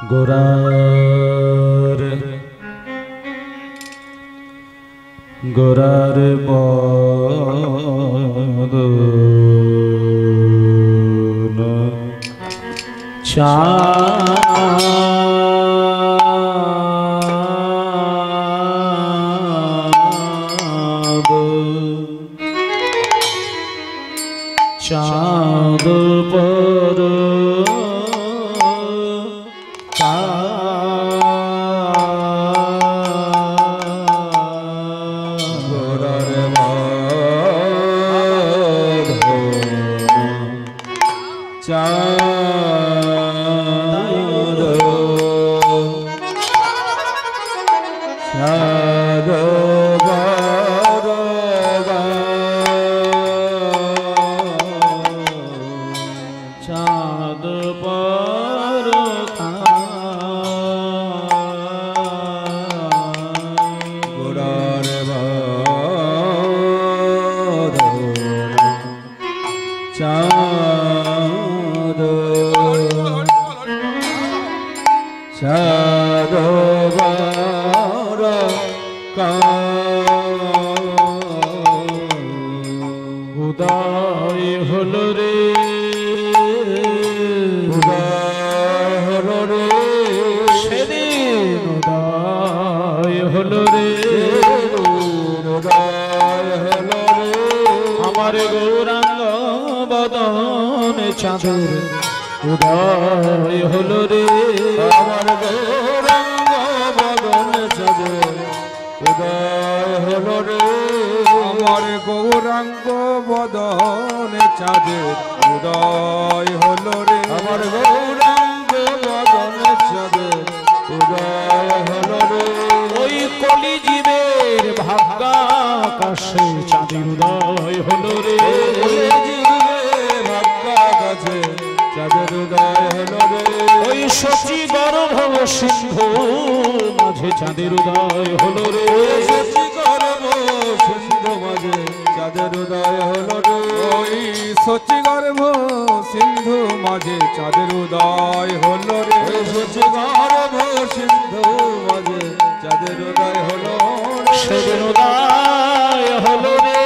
গোরার গোরার বদন চাঁদ পর উদয় হলো রে উদয় হলো রে সেদিন উদয় হলো রে উদয় হলো রে আমার গৌরাঙ্গ বদন চাঁদের উদয় হলো রে আমার গৌরাঙ্গ বদন চাঁদের উদয় হলো রে আমার গৌরাঙ্গ বদনে চাঁদের উদয় হলো রে আমার গৌরাঙ্গ বদনে চাঁদের উদয় হলো রে ওই কলি জীবের ভাগ্যাকাশে চাঁদের উদয় হলো রে ভাগ্যাকাশে চাঁদের উদয় হলো রে ওই সচি গর্ভ সিন্ধু মাঝে চাঁদের উদয় হলো রে সচি গর্ভ সিন্ধু মাঝে চাঁদের উদয় হলো রে ওই সচি গর্ভ সিন্ধু মাঝে চাঁদের উদয় হলো রে সচি গর্ভ সিন্ধু মাঝে চাঁদের উদয় হলো সেদিন উদয় হলো রে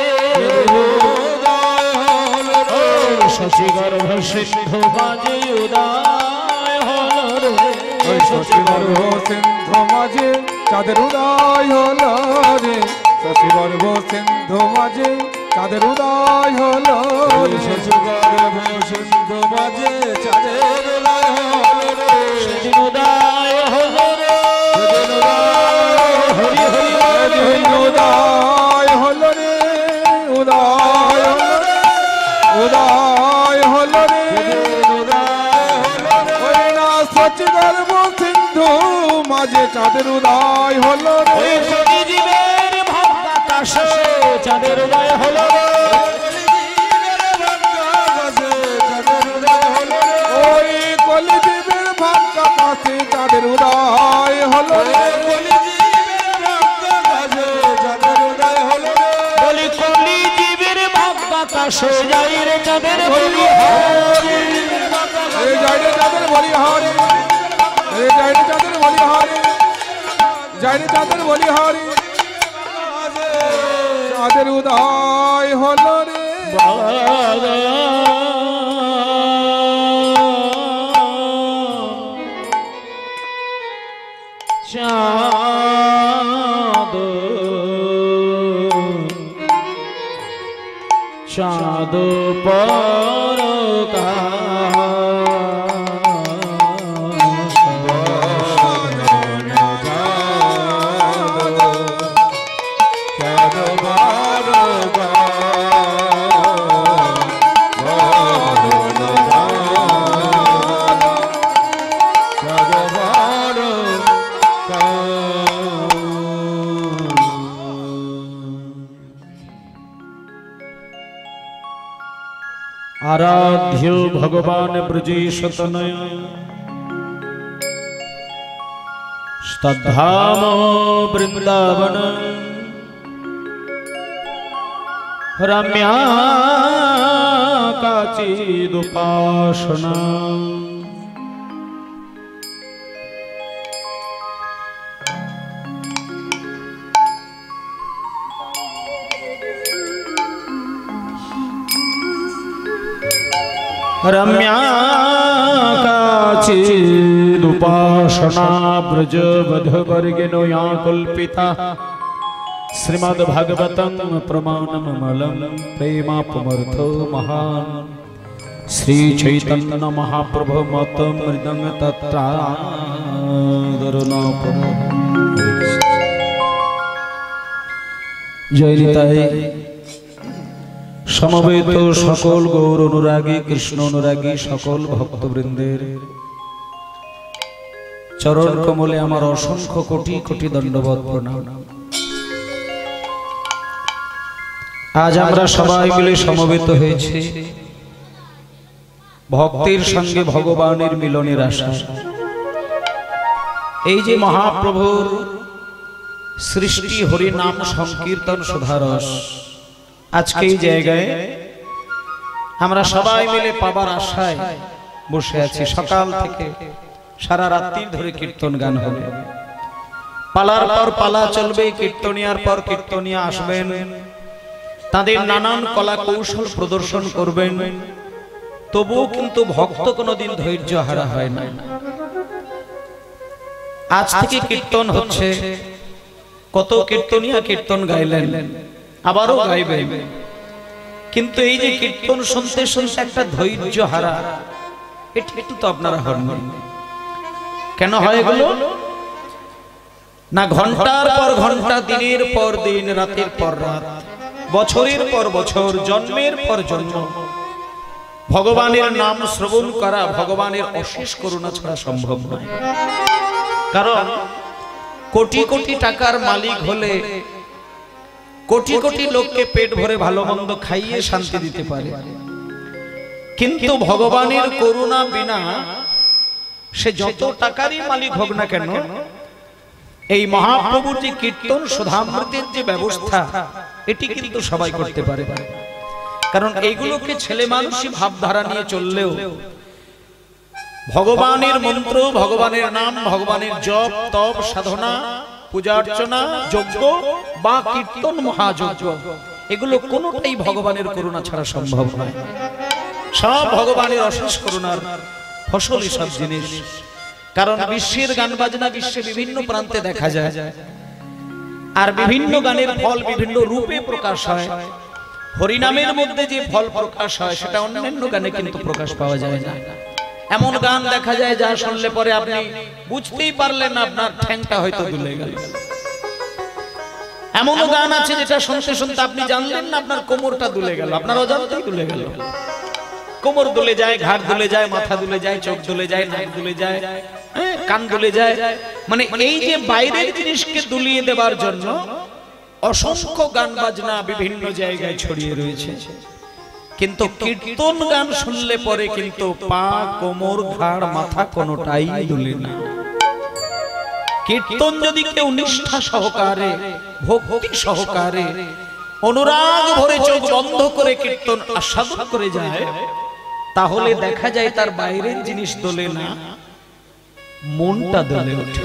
সচি গর্ভ সিন্ধু মাঝে উদয় হলো রে সচি গর্ভ সিন্ধু মাঝে চাঁদের উদয় হলো রে সচি গর্ভ সিন্ধু মাঝে চাঁদের উদয় হলো রে সচি গর্ভ সিন্ধু মাঝে চাঁদের উদয় হলো রে সেদিন উদয় হলো রে হরি হরি হরি উদয় হলো রে উদয় হলো রে উদয় হলো রে ওই না সচি গর্ভ সিন্ধু মাঝে চাঁদের উদয় হলো রে জীবের ভাগ্যাকাশে চাঁদের উদয় হলো রে ওই কলি জীবের ভাগ্যাকাশে চাঁদের উদয় হলো রে কলি জীবের ভাগ্যাকাশে যাই রে চাঁদের বলি হরি যাই রে চাঁদের বলি হরি যাই রে চাঁদের বলি হরি যাই রে চাঁদের বলি হরি চাঁদের উদয় হলো রে চাঁদ চাঁদ পর आराध्य भगवान ब्रजेश तनय स्तधाम वृंदावन रम्या काचिदुपासना रम्या काचिदुपासना ब्रज वधवर्गिनो या कल्पिता श्रीमद्भागवतं प्रमाणममलं प्रेमापमर्थो महान् श्री चैतन्य महाप्रभु मत मृदंग तत्रादरुणापम। जय निताई। समवेत सकल गौर अनुरागी कृष्ण अनुरागी सकल भक्तवृंदेर चरण कमले आमार असंख्य कोटि कोटि दंडवत प्रणाम। आज आमरा सबाई मिले समवेत हয়েছি भक्तिर संगे भगवानेर मिलनेर आशाय। এই যে মহাপ্রভুর সৃষ্টি হরি নাম সংকীর্তন সুধারস আজকে এই জায়গায় আমরা সবাই মিলে পাবার আশায় বসে আছি। সকাল থেকে সারা রাত্রি ধরে কীর্তন গান হবে, পালার পর পালা চলবে, কীর্তনিয়ার পর কীর্তনিয়া আসবেন, তাদের নানান কলা কৌশল প্রদর্শন করবেন। তবুও কিন্তু ভক্ত কোনোদিন ধৈর্য হারা হয় না। আজ থেকে কীর্তন হচ্ছে, কত কীর্তনিয়া কীর্তন গাইলেন, আবারও গাইবেন, কিন্তু এই যে কীর্তন শুনতে শুনতে একটা ধৈর্য হারা, এটা একটু তো আপনারা হন কেন হয় এগুলো না? ঘন্টার পর ঘন্টা, দিনের পর দিন, রাতের পর রাত, বছরের পর বছর, জন্মের পর জন্ম ভগবানের নাম শ্রবণ করা ভগবানের অশেষ করুণা ছাড়া সম্ভব নয়। কারণ কোটি কোটি টাকার মালিক হলে কোটি কোটি লোককে পেট ভরে ভালো মন্দ খাইয়ে শান্তি দিতে পারে, কিন্তু ভগবানের করুণা বিনা সে যত টাকারই মালিক হোক না কেন, এই মহাপ্রভুর যে কীর্তন সুধামৃতের যে ব্যবস্থা, এটি কিন্তু সবাই করতে পারে। কারণ এইগুলোকে ছেলে মানুষই ভাবধারা নিয়ে চললেও ভগবানের মন্ত্র, ভগবানের নাম, ভগবানের জপ তপ সাধনা, পূজা অর্চনা, যজ্ঞ বা কীর্তন মহাযজ্ঞ, এগুলো কোনোটাই ভগবানের করুণা ছাড়া সম্ভব নয়। সব ভগবানের অশেষ করুণার ফসল সব জিনিস। কারণ বিশ্বের গান বাজনা বিশ্বে বিভিন্ন প্রান্তে দেখা যায়, আর বিভিন্ন গানের ফল বিভিন্ন রূপে প্রকাশ হয়। হরিনামের মধ্যে যে ফল প্রকাশ হয় সেটা অন্যান্য গানে কিন্তু প্রকাশ পাওয়া যায় না। এমন গান দেখা যায় যা শুনলে পরে আপনি বুঝতেই পারলেন না, আপনার ঠ্যাংটা হয়তো দুলে গেল। এমন গান আছে যেটা শুনতে শুনতে আপনি জানলেন না, আপনার কোমরটা দুলে গেল, আপনার অজান্তেই দুলে গেল। কোমর দুলে যায়, ঘাড় দুলে যায়, মাথা দুলে যায়, চোখ দুলে যায়, নাক দুলে যায়, কান দুলে যায়। মানে এই যে বাইরের জিনিসকে দুলিয়ে দেবার জন্য অসংখ্য গান বাজনা বিভিন্ন জায়গায় ছড়িয়ে রয়েছে, কিন্তু কীর্তন গান শুনলে পরে কিন্তু পা, কোমর, ঘাড়, মাথা কোনোটাই দুলে না। কীর্তন যদি কেউ নিষ্ঠা সহকারে, ভক্তি সহকারে, অনুরাগ ভরে চোখ বন্ধ করে কীর্তন আস্বাদন করে যায়, তাহলে দেখা যায় তার বাইরের জিনিস দোলে না, মনটা দোলে ওঠে,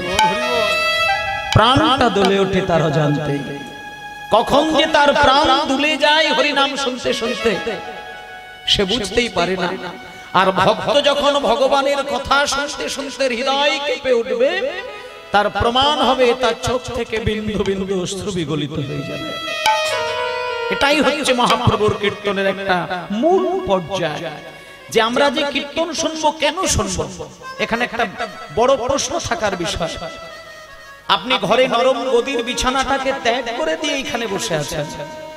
প্রাণটা দোলে ওঠে তার অজান্তে। কখন যে তার প্রাণ দুলে যায় হরিনাম শুনতে শুনতে সে বুঝতেই পারে না। আর ভক্ত যখন ভগবানের কথা শুনতে শুনতে হৃদয় কেঁপে উঠবে, তার প্রমাণ হবে তার চোখ থেকে বিন্দু বিন্দু অশ্রু বিগলিত হয়ে যাবে। এটাই হচ্ছে মহাপ্রভুর কীর্তনের একটা মূল পর্যায়। যে আমরা যে কীর্তন শুনবো, কেন শুনবো, এখানে একটা বড় প্রশ্ন থাকার বিষয়। আপনি ঘরে নরম গদির বিছানাটাকে ত্যাগ করে দিয়ে এখানে বসে আছেন,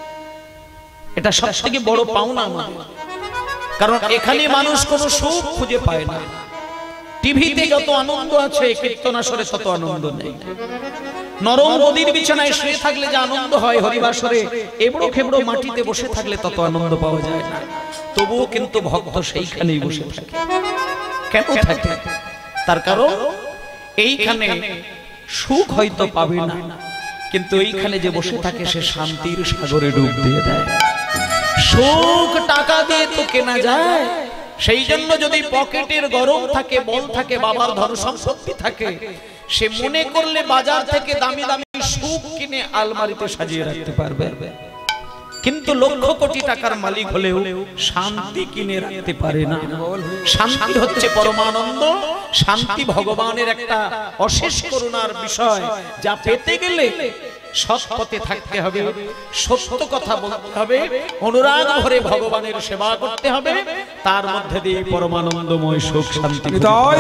এটা সবথেকে বড় পাওনা আমাদের। কারণ এখানে মানুষ কোনো সুখ খুঁজে পায় না। টিভিতে যত আনন্দ আছে, কীর্তন আসরে তত আনন্দ নেই। নরম গদির বিছানায় শুয়ে থাকলে যে আনন্দ হয়, হরিবাসরে এবড়ো খেবড়ো মাটিতে বসে থাকলে তত আনন্দ পাওয়া যায় না। তবুও কিন্তু ভক্ত সেইখানেই বসে থাকে। কেন থাকে? তার কারণ এইখানে সুখ হয়তো পাবে না, কিন্তু এইখানে যে বসে থাকে সে শান্তির সাগরে ডুব দিয়ে দেয়। সুখ টাকা দিয়ে তো কেনা যায়। সেই জন্য যদি পকেটের গরম থাকে, বল থাকে, বাবার ধন সম্পত্তি থাকে, সে মনে করলে বাজার থেকে দামি দামি সুখ কিনে আলমারিতে সাজিয়ে রাখতে পারবে। কিন্তু লক্ষ কোটি টাকার মালিক হলেও শান্তি কিনে রাখতে পারে না। শান্তি হচ্ছে পরমানন্দ, শান্তি ভগবানের একটা অশেষ করুণার বিষয়, যা পেতে গেলে সৎ পথে থাকতে হবে, সত্য কথা বলতে হবে, অনুরাগ ভরে ভগবানের সেবা করতে হবে, তার মধ্যে দিয়ে পরমানন্দময় সুখ শান্তি।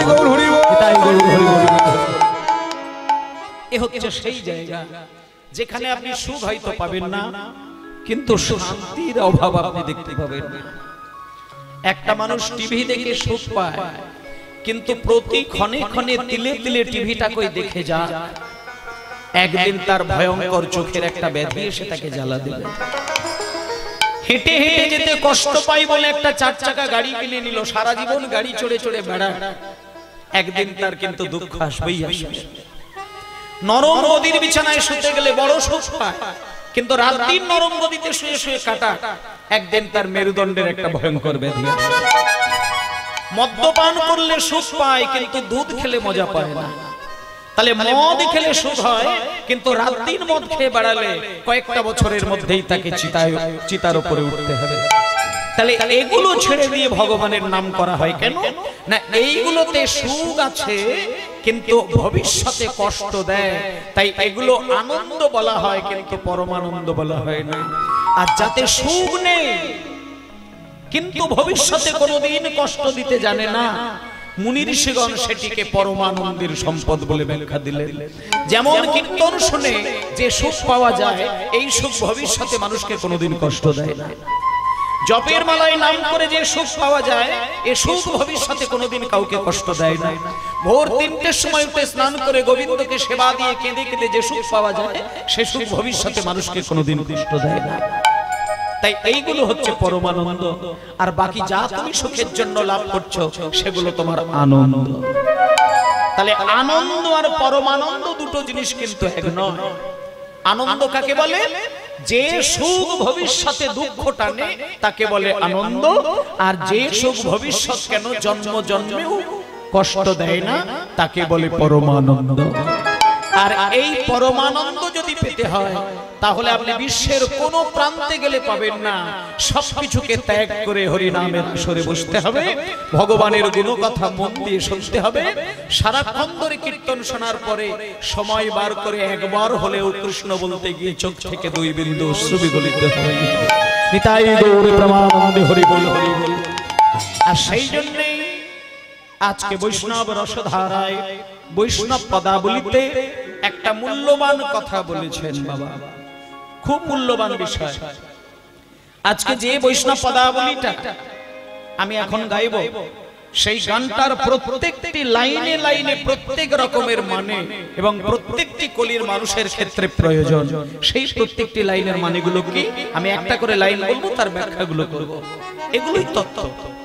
এ হচ্ছে সেই জায়গা যেখানে আপনি সুখ হয়তো পাবেন না, কিন্তু শান্তির অভাব আপনি দেখতে পাবেন না। একটা মানুষ টিভি দেখে সুখ পায়, কিন্তু প্রতি ক্ষণে ক্ষণে তিলে তিলে টিভিটা কই দেখে যা, একদিন তার ভয়ঙ্কর চোখের একটা ব্যাধি এসে তাকে জ্বালা দেবে। হেঁটে হেঁটে যেতে কষ্ট পাই বলে একটা 4 চাকা গাড়ি কিনে নিল, সারা জীবন গাড়ি চড়ে চড়ে বেড়ায়, একদিন তার কিন্তু দুঃখ আসবেই আসবে। নরম গদির বিছানায় শুতে গেলে বড় সুখ পায়, কিন্তু রাত দিন নরম গদিতে শুয়ে শুয়ে কাটা, একদিন তার মেরুদণ্ডের একটা ভয়ঙ্কর ব্যাধি আসে। মদ্যপান করলে সুখ পায়, কিন্তু দুধ খেলে মজা পায় না। তাহলে মদ খেলে সুখ হয়, কিন্তু রাত দিন মদ খেয়ে বেড়ালে কয়েকটা বছরের মধ্যেই তাকে চিতার উপরে উঠতে হবে। তাহলে এগুলো ছেড়ে দিয়ে ভগবানের নাম করা হয় কেন না? এইগুলোতে সুখ আছে, কিন্তু ভবিষ্যতে কষ্ট দেয়, তাই এগুলো আনন্দ বলা হয়, কিন্তু পরমানন্দ বলা হয় না। আর যাতে সুখ নেই কিন্তু ভবিষ্যতে কোনোদিন কষ্ট দিতে জানে না, মুনি ঋষিগণ সেটিকে পরমানন্দের সম্পদ বলে ব্যাখ্যা দিলেন। যেমন কীর্তন শুনে যে সুখ পাওয়া যায়, এই সুখ ভবিষ্যতে মানুষকে কোনোদিন কষ্ট দেয় না। জপের মালায় নাম করে যে সুখ পাওয়া যায়, এ সুখ ভবিষ্যতে কোনোদিন কাউকে কষ্ট দেয় না। ভোর 3টের সময় উঠে স্নান করে গোবিন্দকে সেবা দিয়ে কেঁদে কেঁদে যে সুখ পাওয়া যায়, সে সুখ ভবিষ্যতে মানুষকে কোনোদিন কষ্ট দেয় না। তাই এইগুলো হচ্ছে পরমানন্দ, আর বাকি যা তুমি সুখের জন্য লাভ করছো সেগুলো তোমার আনন্দ। তাহলে আনন্দ আর পরমানন্দ দুটো জিনিস কিন্তু এক নয়। আনন্দ কাকে বলে? যে সুখ ভবিষ্যতে দুঃখ টানে তাকে বলে আনন্দ, আর যে সুখ ভবিষ্যৎ কেন জন্ম জন্মেও কষ্ট দেয় না তাকে বলে পরমানন্দ। আর এই পরমানন্দ যদি পেতে হয়, তাহলে আপনি বিশ্বের কোন প্রান্তে গেলে পাবেন না। সবকিছুকে ত্যাগ করে হরি নামের আসরে বসতে হবে, ভগবানের গুণকথা মন দিয়ে শুনতে হবে। সারাক্ষণ ধরে কীর্তন শোনার পরে সময় বার করে একবার হলেও কৃষ্ণ বলতে গিয়ে চোখ থেকে 2 বিন্দু অশ্রু বিগলিত হয়। নিতাই গৌর প্রেমানন্দে হরি বল হরি বল। আর সেই জন্যই আজকে বৈষ্ণব রসধারায় বৈষ্ণব পদাবলিতে একটা মূল্যবান কথা বলেছেন বাবা, খুব মূল্যবান বিষয়। আজকে যে বৈষ্ণব পদাবলিটা আমি এখন গাইব, সেই গানটার প্রত্যেকটি লাইনে লাইনে প্রত্যেক রকমের মানে এবং প্রত্যেকটি কলির মানুষের ক্ষেত্রে প্রয়োজন। সেই প্রত্যেকটি লাইনের মানেগুলো কি, আমি একটা করে লাইন বলবো, তার ব্যাখ্যাগুলো করব। এগুলোই তত্ত্ব।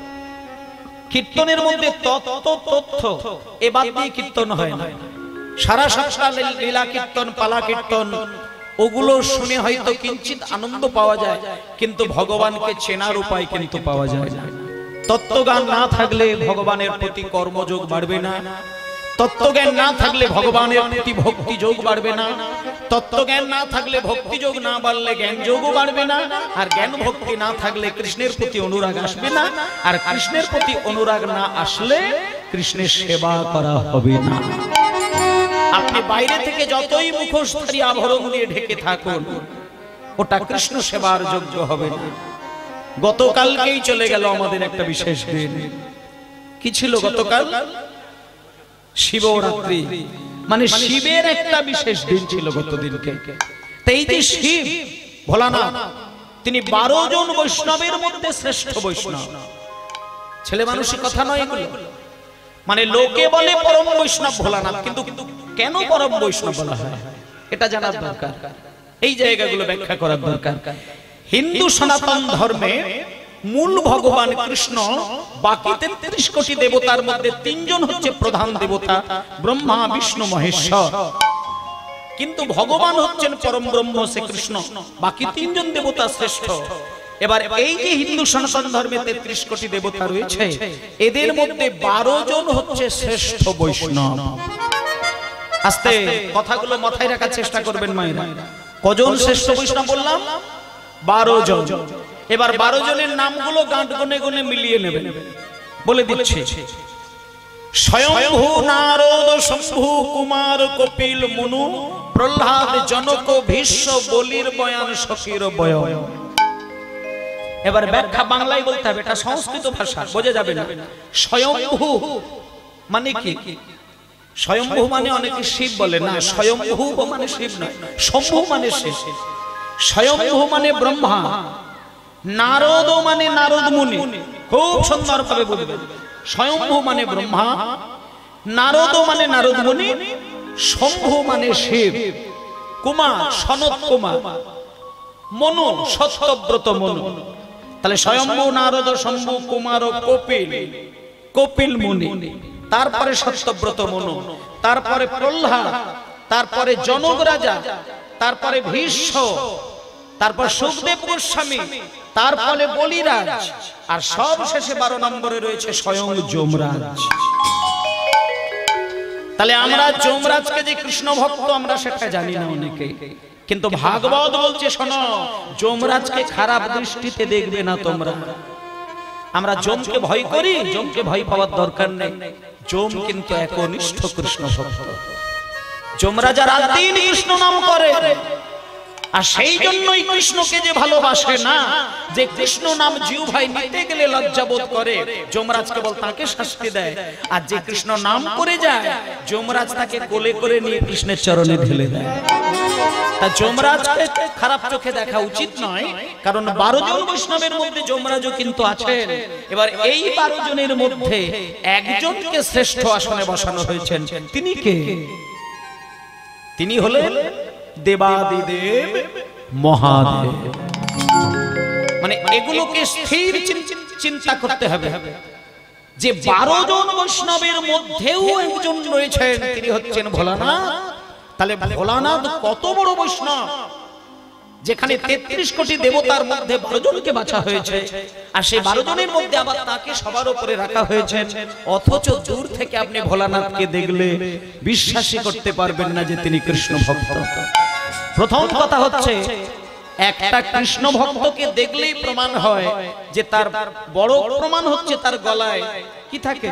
কীর্তনের মধ্যে তত্ত্ব তথ্য এ বাদ দিয়ে কীর্তন হয় না। সারা সপ্তাহ লীলা কীর্তন, পালা কীর্তন, ওগুলো শুনে হয়তো কিঞ্চিত আনন্দ পাওয়া যায়, কিন্তু ভগবানকে চেনার উপায় কিন্তু পাওয়া যায় না। তত্ত্বজ্ঞান না থাকলে ভগবানের প্রতি কর্মযোগ বাড়বে না, তত্ত্বজ্ঞান না থাকলে ভগবানের প্রতি ভক্তি যোগ বাড়বে না, তত্ত্বজ্ঞান না থাকলে ভক্তি যোগ না বাড়লে জ্ঞান যোগও বাড়বে না, আর জ্ঞান ভক্তি না থাকলে কৃষ্ণের প্রতি অনুরাগ আসবে না, আর কৃষ্ণের প্রতি অনুরাগ না আসলে কৃষ্ণের সেবা করা হবে না। আপনি বাইরে থেকে যতই মুখোশধারী আভরণ দিয়ে ঢেকে থাকুন, ওটা কৃষ্ণ সেবার যোগ্য হবে না। গতকালকেই চলে গেল আমাদের একটা বিশেষ দিন। কি ছিল গতকাল? শিবরাত্রি, মানে শিবের একটা বিশেষ দিন ছিল গতদিনকে। তাই যে শিব ভোলানাথ, তিনি 12 জন বৈষ্ণবের মধ্যে শ্রেষ্ঠ বৈষ্ণব। ছেলে মানুষের কথা নয় এগুলো, মানে লোকে বলে পরম বৈষ্ণব ভোলানাথ, কিন্তু কেন পরম বৈষ্ণব বলা হয় এটা জানার দরকার, এই জায়গাগুলো ব্যাখ্যা করার দরকার। হিন্দু সনাতন ধর্মে মূল ভগবান কৃষ্ণ, বাকি 33 কোটি দেবতার মধ্যে 3 জন হচ্ছে প্রধান দেবতা, ব্রহ্মা বিষ্ণু মহেশ্বর। কিন্তু ভগবান হচ্ছেন পরম ব্রহ্ম শ্রী কৃষ্ণ, বাকি 3 জন দেবতা শ্রেষ্ঠ। এবার এই যে হিন্দু সনাতন ধর্মে 33 কোটি দেবতা রয়েছে, এদের মধ্যে 12 জন হচ্ছে শ্রেষ্ঠ বৈষ্ণব। আস্তে কথাগুলো মাথায় রাখার চেষ্টা করবেন মায়েরা। কজন শ্রেষ্ঠ বৈষ্ণব বললাম? 12 জন। এবার 12 জনের নামগুলো গাঁট গনে গনে মিলিয়ে নেবেন। বলে দিচ্ছি, স্বয়ংভূ নারদ শম্ভু কুমার কপিল মনু প্রহ্লাদ জনক ভীষ্ম বলির বয়ান শকির বয়ন। এবার ব্যাখ্যা বাংলায় বলতে হবে, এটা সংস্কৃত ভাষা, বোঝা যাবে না। স্বয়ংভূ মানে কি? স্বয়ংভূ মানে অনেকে শিব বলে, না, স্বয়ংভূ মানে শিব নয়, শম্ভু মানে শিব। স্বয়ংভূ মানে ব্রহ্মা, নারদ মানে নারদ মুনি, খুব সুন্দর ভাবে বলবেন। স্বয়ংভূ মানে ব্রহ্মা, নারদ মানে নারদ মুনি, শম্ভু মানে শিব, কুমার সনত কুমার, মনু সত্যব্রত মনু। তাহলে স্বয়ম্ভূ নারদ শম্ভু কুমার ও কপিল, কপিল মুনি, তারপরে সত্যব্রত মনু, তারপরে প্রহ্লাদ, তারপরে জনক রাজা, তারপরে ভীষ্ম, তারপর সুখদেব গোস্বামী, তারপরে বলিরাজ, আর সব শেষে 12 নম্বরে রয়েছে স্বয়ং যমরাজ। তাহলে আমরা যমরাজকে যে কৃষ্ণ ভক্ত আমরা সেটা জানি না অনেকে, কিন্তু ভাগবত বলছে শোনো, যমরাজকে খারাপ দৃষ্টিতে দেখবে না তোমরা। আমরা যমকে ভয় করি, যমকে ভয় পাওয়ার দরকার নেই। যম কিন্তু একনিষ্ঠ কৃষ্ণ ভক্ত। যমরাজা রাত দিন কৃষ্ণ নাম করে, আর সেই জন্যই কৃষ্ণকে যে ভালোবাসে না, যে কৃষ্ণ নাম জিহ্বায় নিতে গেলে লজ্জাবোধ করে, যমরাজ কেবল তাকে শাস্তি দেয়। আর যে কৃষ্ণ নাম করে যায়, যমরাজ তাকে কোলে করে নিয়ে কৃষ্ণের চরণে ঢেলে দেয়। তা যমরাজকে খারাপ চোখে দেখা উচিত নয়, কারণ 12 জন বৈষ্ণবের মধ্যে যমরাজও কিন্তু আছেন। এবার এই 12 জনের মধ্যে একজনকে শ্রেষ্ঠ আসনে বসানো হয়েছেন। তিনি কে? তিনি হলেন দেবাদিদেব মহাদেব। মানে এগুলোকে স্থির চিন্তা করতে হবে যে 12 জন বৈষ্ণবের মধ্যেও একজন রয়েছেন, তিনি হচ্ছেন ভোলানাথ। তাহলে ভোলানাথ কত বড় বৈষ্ণব, যেখানে 33 কোটি দেবতার মধ্যে 12 জনকে বাছা হয়েছে, আর সেই 12 জনের মধ্যে আবার তাকে সবার উপরে রাখা হয়েছে। অথচ দূর থেকে আপনি ভোলানাথকে দেখলে বিশ্বাসই করতে পারবেন না যে তিনি কৃষ্ণ ভক্ত। প্রথম কথা হচ্ছে, একটা কৃষ্ণ ভক্তকে দেখলেই প্রমাণ হয় যে তার বড় প্রমাণ হচ্ছে তার গলায় কি থাকে।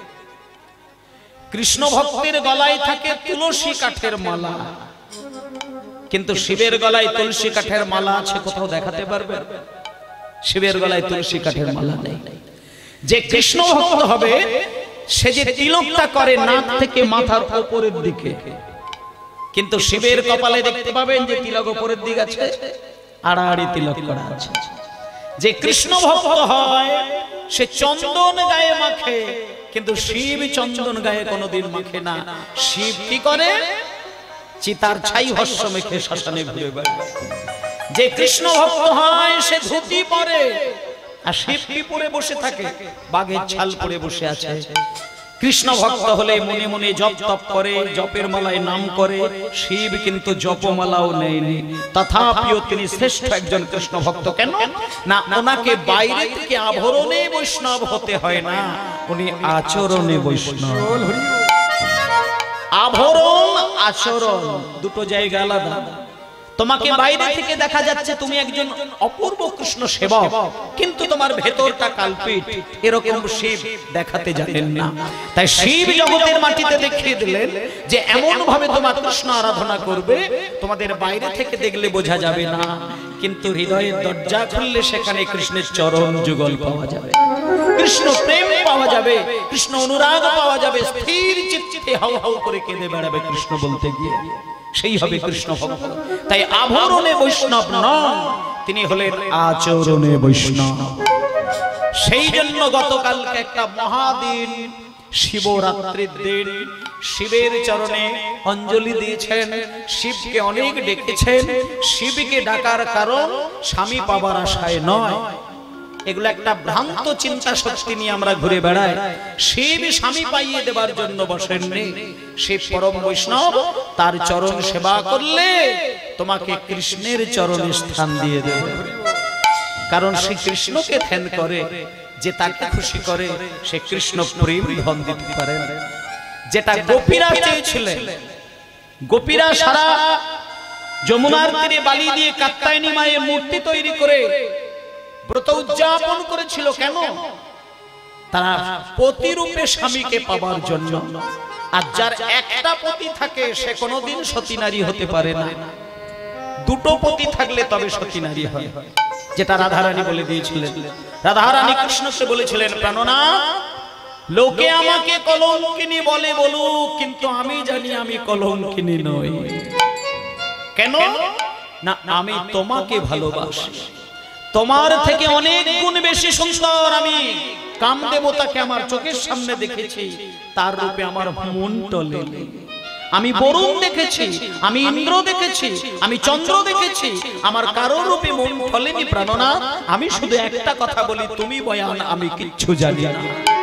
কৃষ্ণ ভক্তের গলায় থাকে তুলসী কাঠের মালা, কিন্তু শিবের গলায় তুলসী কাঠের মালা আছে কোথাও দেখাতে পারবে? শিবের গলায় তুলসী কাঠের মালা নেই। যে কৃষ্ণ ভক্ত হবে সে যে তিলকটা করে নাক থেকে মাথার উপরের দিকে, কিন্তু শিবের কপালে দেখতে পাবেন যে তিলক উপরের দিকে আছে, আড়াআড়ি তিলক করা আছে। যে কৃষ্ণ ভক্ত হয় সে চন্দন গায়ে মাখে, কিন্তু শিব চন্দন গায়ে কোনোদিন মাখে না। শিব কি করে? চিতার ছাই ভস্ম মেখে শ্মশানে ঘুরে বেড়ায়। যে কৃষ্ণ ভক্ত হয় সে ধুতি পরে, আর শিব কি পরে বসে থাকে? বাঘের ছাল পরে বসে আছে। কৃষ্ণ ভক্ত হলে মনে মনে জপ তপ করে, জপের মালায় নাম করে। শিব কিন্তু জপমালাও নেয়নি, তথাপিও তিনি শ্রেষ্ঠ একজন কৃষ্ণ ভক্ত। কেন না? ওনাকে বাইরে থেকে আভরণে বৈষ্ণব হতে হয় না, উনি আচরণে বৈষ্ণব। আভরণ আচরণ দুটো জায়গা আলাদা। তোমাকে বাইরে থেকে দেখা যাচ্ছে তুমি একজন অপূর্ব কৃষ্ণ সেবক, কিন্তু তোমার ভেতরটা কালপিট, এরকম শিব দেখাতে জানেন না। তাই শিব জগতের মাটিতে দেখিয়ে দিলেন যে এমন ভাবে তোমার কৃষ্ণ আরাধনা করবে, তোমাদের বাইরে থেকে দেখলে বোঝা যাবে না, কিন্তু হৃদয়ের দরজা খুললে সেখানে কৃষ্ণের চরণ যুগল পাওয়া যাবে, কৃষ্ণ প্রেম পাওয়া যাবে, কৃষ্ণ অনুরাগ পাওয়া যাবে। স্থির চিত্তে হাউ হাউ করে কেঁদে বেড়াবে কৃষ্ণ বলতে গিয়ে, সেই হবে কৃষ্ণ ভক্ত। তাই আভরণে বৈষ্ণব নন, তিনি হলেন আচরণে বৈষ্ণব। সেই জন্য গতকালকে একটা মহাদিন, শিবরাত্রির দিন, শিবের চরণে অঞ্জলি দিয়েছেন, শিবকে অনেক ডেকেছেন। শিবকে ডাকার কারণ স্বামী পাবার আশায় নয়, এগুলো একটা ভ্রান্ত চিন্তা শক্তি নিয়ে আমরা ঘুরে বেড়াই। শিব স্বামী পাইয়ে দেবার জন্য বসেননি, শিব পরম বৈষ্ণব, তার চরণ সেবা করলে তোমাকে কৃষ্ণের চরণে স্থান দিয়ে দেবে। কারণ সে কৃষ্ণকে ধ্যান করে, যে তাকে খুশি করে সে কৃষ্ণ প্রেম ধন দিতে পারে। যেটা গোপীরা চেয়েছিলেন, গোপীরা সারা যমুনার তীরে বালি দিয়ে কাত্যায়নী মায়ের মূর্তি তৈরি করে ব্রত উদযাপন করেছিল। কেন? তারা পতিরূপে স্বামীকে পাবার জন্য। আর যার একটা পতি থাকে সে কোনোদিন সতী নারী হতে পারে না, দুটো পতি থাকলে তবে সতী নারী হয়, যেটা রাধারানী বলে দিয়েছিলেন। রাধারানী কৃষ্ণকে বলেছিলেন, প্রাণনাথ, লোকে আমাকে কলঙ্কিনী বলে বলুক, কিন্তু আমি জানি আমি কলঙ্কিনী নই। কেন না? আমি তোমাকে ভালোবাসি, তোমার থেকে অনেক গুণ বেশি সুন্দর আমি কামদেবতাকে আমার চোখের সামনে দেখেছি, তার রূপে আমার মন টলে। আমি বরুণ দেখেছি, আমি ইন্দ্র দেখেছি, আমি চন্দ্র দেখেছি, আমার কারো রূপে মন টলেনি। প্রাণনাথ, আমি শুধু একটা কথা বলি, তুমি বয়ান, আমি কিচ্ছু জানি না।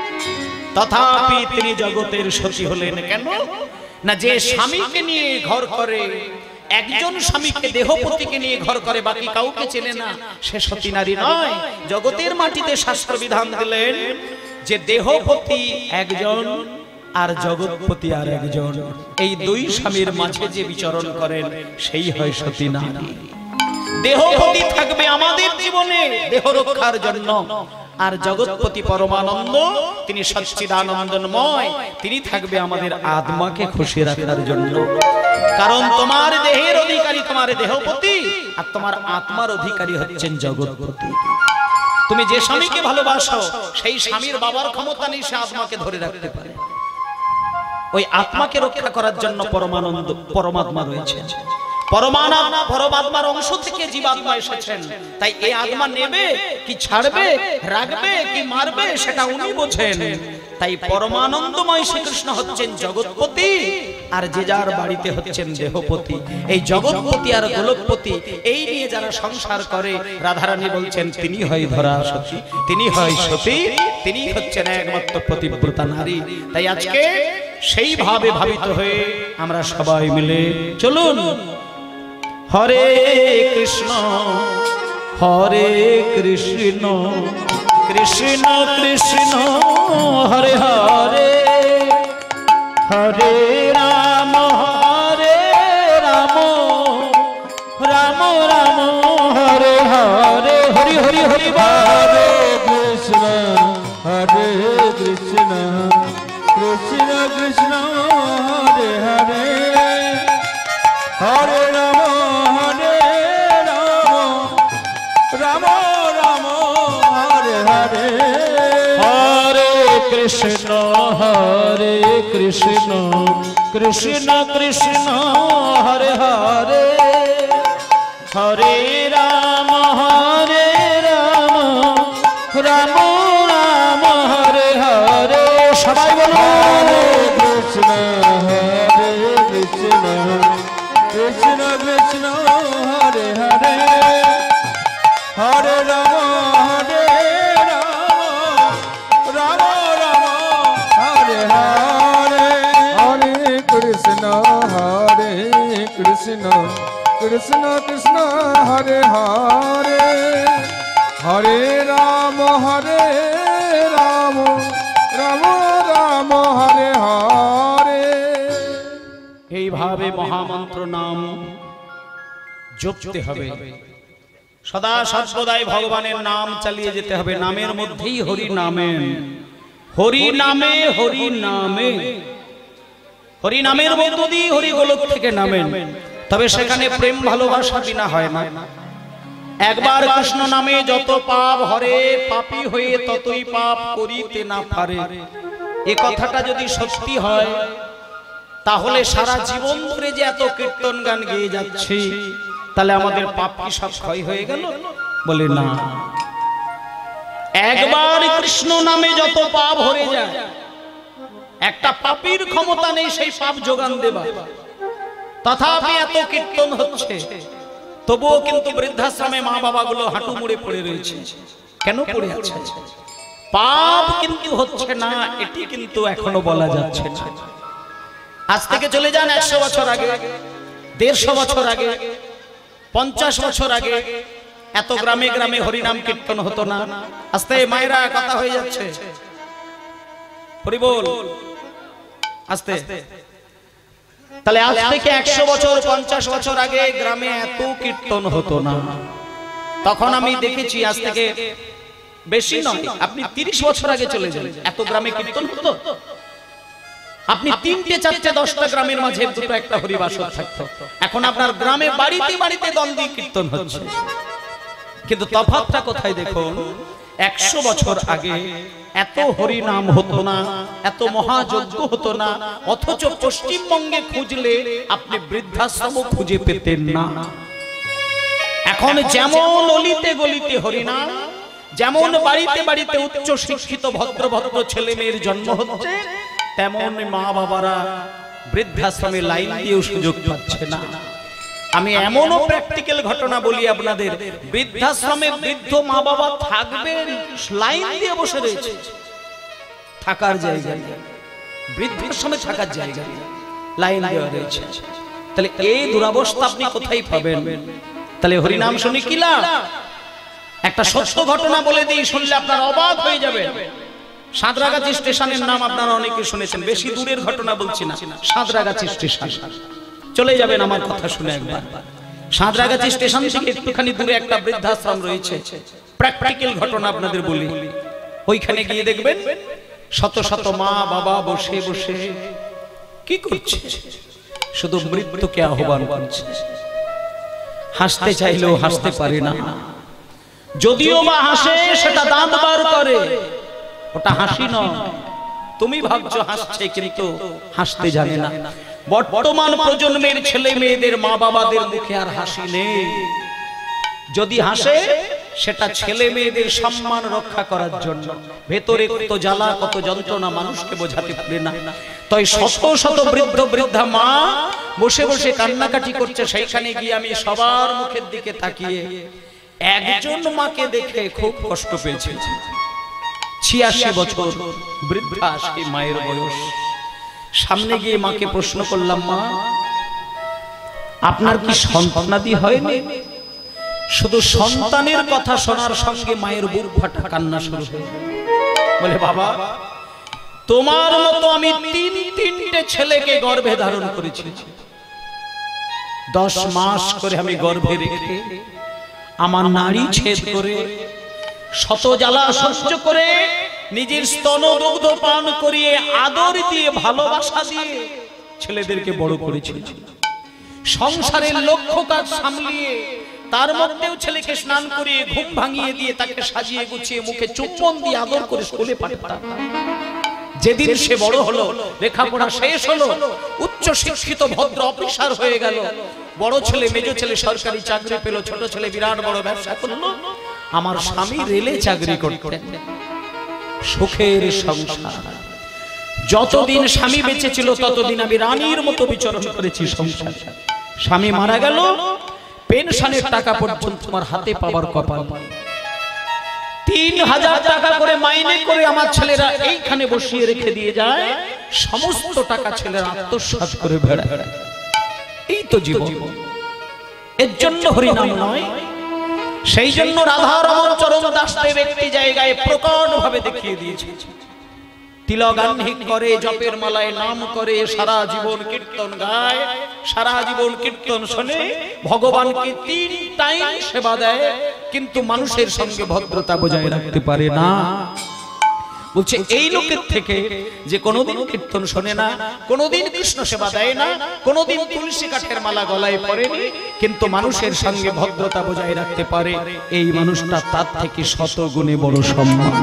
তথাপি তিনি জগতের সতী হলেন। কেন না? যে স্বামীকে নিয়ে ঘর করে, একজন স্বামীকে দেহপতিকে নিয়ে ঘর করে, বাকি কাউকে চেনে না, সে সতী নারী নয়। জগতের মাটিতে শাস্ত্র বিধান দিলেন যে দেহপতি একজন আর জগৎপতি আর একজন, এই দুই স্বামীর মাঝে যে বিচরণ করেন সেই হয় সতী নারী। দেহপতি থাকবে আমাদের জীবনে দেহ রক্ষার জন্য, আর জগৎপতি পরমানন্দ, তিনি সচ্চিদানন্দময়, তিনি থাকবে আমাদের আত্মাকে খুশি রাখার জন্য। কারণ তোমার দেহের অধিকারী তোমার দেহপতি, আর তোমার আত্মার অধিকারী হচ্ছেন জগৎপতি। তুমি যে স্বামীকে ভালোবাসো সেই স্বামীর বাবার ক্ষমতা নেই সে আত্মাকে ধরে রাখতে পারে। ওই আত্মাকে রক্ষা করার জন্য পরমানন্দ পরমাত্মা রয়েছেন। পরমাত্মার অংশ থেকে জীবাত্মা এসেছেন। তাই এই আত্মা নেবে কি ছাড়বে, রাখবে কি মারবে, সেটা উনি বোঝেন। তাই পরমানন্দময় শ্রীকৃষ্ণ হচ্ছেন জগৎপতি, আর যে যার বাড়িতে হচ্ছেন দেহপতি। এই জগৎপতি আর গোলকপতি এই নিয়ে যারা সংসার করে, রাধারানী বলছেন তিনি হয় ধরা সতী, তিনি হয় সতী, তিনি হচ্ছেন একমাত্র পতিব্রতা নারী। তাই আজকে সেইভাবে ভাবিত হয়ে আমরা সবাই মিলে চলুন হরে কৃষ্ণ হরে কৃষ্ণ কৃষ্ণ কৃষ্ণ হরে হরে, হরে রাম রাম রাম হরে হরে, হরি হরি হরি হরে কৃষ্ণ হরে কৃষ্ণ কৃষ্ণ কৃষ্ণ হরে হরে, হরে রাম রাম রাম হরে হরে, হরে কৃষ্ণ কৃষ্ণ কৃষ্ণ হরে হরে, হরে রাম রাম রাম হরে হরে। সবাই বলুন কৃষ্ণ কৃষ্ণ কৃষ্ণ কৃষ্ণ হরে হরে, হরে রাম রাম রাম হরে হরে, হরে কৃষ্ণ কৃষ্ণ কৃষ্ণ কৃষ্ণ হরে হরে, হরে রাম রাম রাম হরে হরে। এইভাবে মহামন্ত্র নাম জপতে হবে, সদা সর্বদাই ভগবানের নাম চালিয়ে যেতে হবে। নামের মধ্যেই হরি নামে, হরি নামে হরি নামে, হরি নামের মধ্য দিয়ে হরি গোলক থেকে নামেন। তবে সেখানে প্রেম ভালোবাসা বিনা হয় না। একবার কৃষ্ণ নামে যত পাপ হরে, পাপী হয়ে ততই পাপ করিতে না পারে। এই কথাটা যদি সত্যি হয় তাহলে সারা জীবন ধরে যে এত কীর্তন গান গেয়ে যাচ্ছি, তাহলে আমাদের পাপ কি সব ক্ষয় হয়ে গেল? বলে না। একবার কৃষ্ণ নামে যত পাপ হয়ে যায়, একটা পাপীর ক্ষমতা নেই সেই পাপ যোগান দেবা। তথাপি এত কীর্তন হচ্ছে, তবুও কিন্তু বৃদ্ধাশ্রমে মা বাবা গুলো হাঁটু মুড়ে পড়ে রয়েছে। কেন পড়ে আছে? পাপ কিন্তু হচ্ছে না, এটি কিন্তু এখনো বলা যাচ্ছে না। আজ থেকে চলে যান 100 বছর আগে, 150 বছর আগে, 50 বছর আগে এত গ্রামে গ্রামে হরিনাম কীর্তন হতো না। আস্তে মায়েরা কথা হয়ে যাচ্ছে, হরি বল আস্তে। তাহলে আজ থেকে 100 বছর 50 বছর আগে গ্রামে এত কীর্তন হতো না। তখন আমি দেখেছি, আজ থেকে বেশি নয়, আপনি 30 বছর আগে চলে যান, এত গ্রামে কীর্তন হতো? আপনি 3টে 4টে 10টা গ্রামের মাঝে দুটো একটা হরিবাসর থাকতো। এখন আপনার গ্রামে বাড়িতে বাড়িতে দ্বন্দ্বী কীর্তন হচ্ছে। কিন্তু তফাৎটা কোথায় দেখুন, 100 বছর আগে এত হরি নাম হতো না, এত মহাযজ্ঞ হতো না, অথচ পশ্চিমবঙ্গে খুঁজলে আপনি বৃদ্ধাশ্রম খুঁজে পেতেন না। এখন যেমন অলিতে গলিতে হরিনাম, যেমন বাড়িতে বাড়িতে উচ্চ শিক্ষিত ভদ্র ভদ্র ছেলে মেয়ের জন্ম হচ্ছে, তেমন মা বাবারা বৃদ্ধাশ্রমে লাইন দিয়েও সুযোগ পাচ্ছে না। আমি এমনও প্র্যাকটিক্যাল ঘটনা বলি আপনাদের, বৃদ্ধাশ্রমে বৃদ্ধ মা বাবা থাকবেন, লাইন দিয়ে বসে রয়েছে, থাকার জায়গা, বৃদ্ধাশ্রমে থাকার জায়গা, লাইন দেওয়া রয়েছে। তাহলে এই দুরবস্থা আপনি কোথায় পাবেন? তাহলে হরিনাম শুনি কি লাভ? একটা সত্য ঘটনা বলে দিই, শুনলে আপনারা অবাক হয়ে যাবেন। সাঁতরাগাছি স্টেশনের নাম আপনারা অনেকে শুনেছেন, বেশি দূরের ঘটনা বলছি না, সাঁতরাগাছি স্টেশন। চলে যাবেন আমার কথা শুনে একবার। সাঁতরাগাছি স্টেশন থেকে একটুখানি দূরে একটা বৃদ্ধাশ্রম রয়েছে, প্র্যাকটিক্যাল ঘটনা আপনাদের বলি। ওইখানে গিয়ে দেখবেন শত শত মা বাবা বসে বসে কি করছে? শুধু মৃত্যুকে আহ্বান করছে। হাসতে চাইলেও হাসতে পারে না, যদিও বা হাসে সেটা দাঁত বার করে, ওটা হাসি নয়। তুমি ভাবছো হাসছে, কিন্তু হাসতে জানে না। বর্তমান প্রজন্মের ছেলে মেয়েদের মা বাবাদের মুখে আর হাসি নেই। যদি হাসে সেটা ছেলে মেয়েদের সম্মান রক্ষা করার জন্য, ভেতরে কত জ্বালা কত যন্ত্রণা মানুষকে বোঝাতে পারে না। তাই শত শত বৃদ্ধ বৃদ্ধা মা বসে বসে কান্নাকাটি করছে। সেইখানে গিয়ে আমি সবার মুখের দিকে তাকিয়ে একজন মাকে দেখে খুব কষ্ট পেয়েছি। 86 বছর বৃদ্ধা, সেই মায়ের বয়স। সামনে গিয়ে মাকে প্রশ্ন করলাম, মা আপনার কি সন্তানাদি হয়নি? শুধু সন্তানের কথা শোনার সঙ্গে মায়ের বুক ফাটা কান্না শুরু হয়ে বলে, বাবা তোমার মতো আমি 3টে ছেলেকে গর্ভে ধারণ করেছি। 10 মাস করে আমি গর্ভে রেখে আমার নাড়ি ছেদ করে শত জ্বালা সহ্য করে নিজের স্তন দুগ্ধ পান করিয়ে আদর দিয়ে ভালোবাসা দিয়ে ছেলেদেরকে বড় করেছি। সংসারের লক্ষ্য কাজ সামলিয়ে তার মধ্যেও ছেলেকে স্নান করিয়ে ঘুম ভাঙিয়ে দিয়ে তাকে সাজিয়ে গুছিয়ে মুখে চুম্বন দিয়ে আদর করে স্কুলে পাঠাতাম। যেদিন সে বড় হলো, লেখাপড়া শেষ হলো, উচ্চ শিক্ষিত ভদ্র অফিসার হয়ে গেল, বড় ছেলে মেজ ছেলে সরকারি চাকরি পেল, ছোট ছেলে বিরাট বড় ব্যবসা করলো, আমার স্বামী রেলে চাকরি করতেন। সুখের সংসার। যতদিন স্বামী বেঁচে ছিল ততদিন আমি রানীর মতো বিচরণ করেছি সংসার। স্বামী মারা গেল, পেনশনের টাকা পর্যন্ত আমার হাতে পাওয়ার কপাল। 3000 টাকা করে মাইনে করে আমার ছেলেরা এইখানে বসিয়ে রেখে দিয়ে যায়, সমস্ত টাকা ছেলেরা আত্মসাৎ করে বেড়ায়। এই তো জীবন। এর জন্য হরিনাম নয়, সেই জন্য রাধা রমন চরণ দাসদেব একটি জায়গায় প্রকট ভাবে দেখিয়ে দিয়েছে। তিলগাহ্নিক করে, জপের মালায় নাম করে, সারা জীবন কীর্তন গায়, সারা জীবন কীর্তন শোনে, ভগবানকে 3 টাইম সেবা দেয়, কিন্তু মানুষের সঙ্গে ভদ্রতা বজায় রাখতে পারে না। বলছে এই লোকের থেকে যে কোনোদিন কীর্তন শোনে না, কোনোদিন কৃষ্ণ সেবা দেয় না, কোনোদিন তুলসী কাঠের মালা গলায় পরেনি, কিন্তু মানুষের সঙ্গে ভদ্রতা বজায় রাখতে পারে, এই মানুষটা তার থেকে 100 গুণে বড় সম্মান।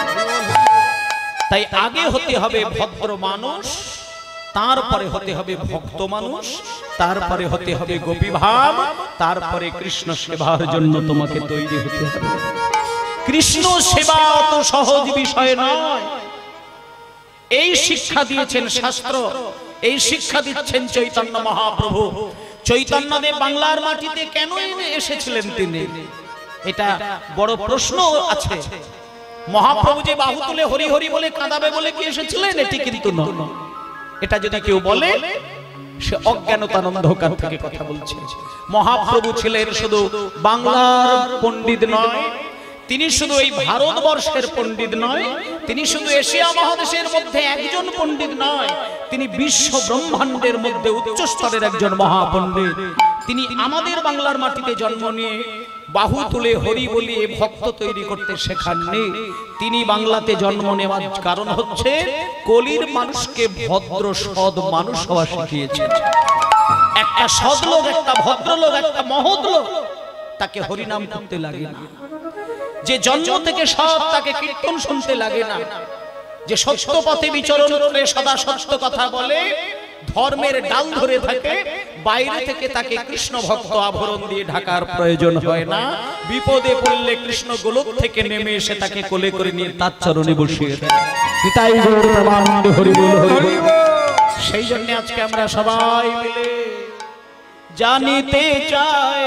তাই আগে হতে হবে ভদ্র মানুষ, তারপরে হতে হবে ভক্ত মানুষ, তারপরে হতে হবে গোপী ভাব, তারপরে কৃষ্ণ সেবার জন্য তোমাকে তৈরি হতে হবে। কৃষ্ণ সেবা অত সহজ বিষয় নয়। এই শিক্ষা দিয়েছেন শাস্ত্র, এই শিক্ষা দিচ্ছেন চৈতন্য মহাপ্রভু। চৈতন্যদেব বাংলার মাটিতে কেন এসেছিলেন তিনি? এটা বড় প্রশ্ন আছে। মহাপ্রভু যে বাহু তুলে হরি হরি বলে কাঁদাবে বলে কি এসেছিলেন? এটি কিন্তু নয়। এটা যদি কেউ বলে সে অজ্ঞানতার অন্ধকার থেকে কথা বলছে। মহাপ্রভু ছিলেন শুধু বাংলার পণ্ডিত নয়, তিনি শুধু এই ভারতবর্ষের পণ্ডিত নয়, তিনি শুধু এশিয়া মহাদেশের মধ্যে একজন পণ্ডিত নয়, তিনি বিশ্ব ব্রহ্মাণ্ডের মধ্যে উচ্চ স্তরের একজন মহাপণ্ডিত। তিনি আমাদের বাংলার মাটিতে জন্ম নিয়ে বাহু তুলে হরি বলি ভক্ত তৈরি করতে শেখাননি। তিনি বাংলাতে জন্ম নেওয়ার কারণ হচ্ছে কলির মানুষকে ভদ্র সৎ মানুষ হওয়া শিখিয়েছেন। একটা সৎ লোক, একটা ভদ্রলোক, একটা মহৎ লোক, তাকে হরিনাম করতে লাগে না। যে জন্ম থেকে সৎ, তাকে কীর্তন শুনতে লাগে না। যে সত্য পথে বিচরণ করে সদা সত্য কথা বলে, ধর্মের ডাল ধরে থাকে, বাইরে থেকে তাকে কৃষ্ণ ভক্ত আভরণ দিয়ে ঢাকার প্রয়োজন হয় না। বিপদে পড়লে কৃষ্ণ গোলক থেকে নেমে এসে তাকে কোলে করে নিয়ে তার চরণে বসিয়ে দেয়। তাই গৌর প্রেমানন্দ হরি বল হরি বল। সেই জন্য আজকে আমরা সবাই মিলে জানিতে চাই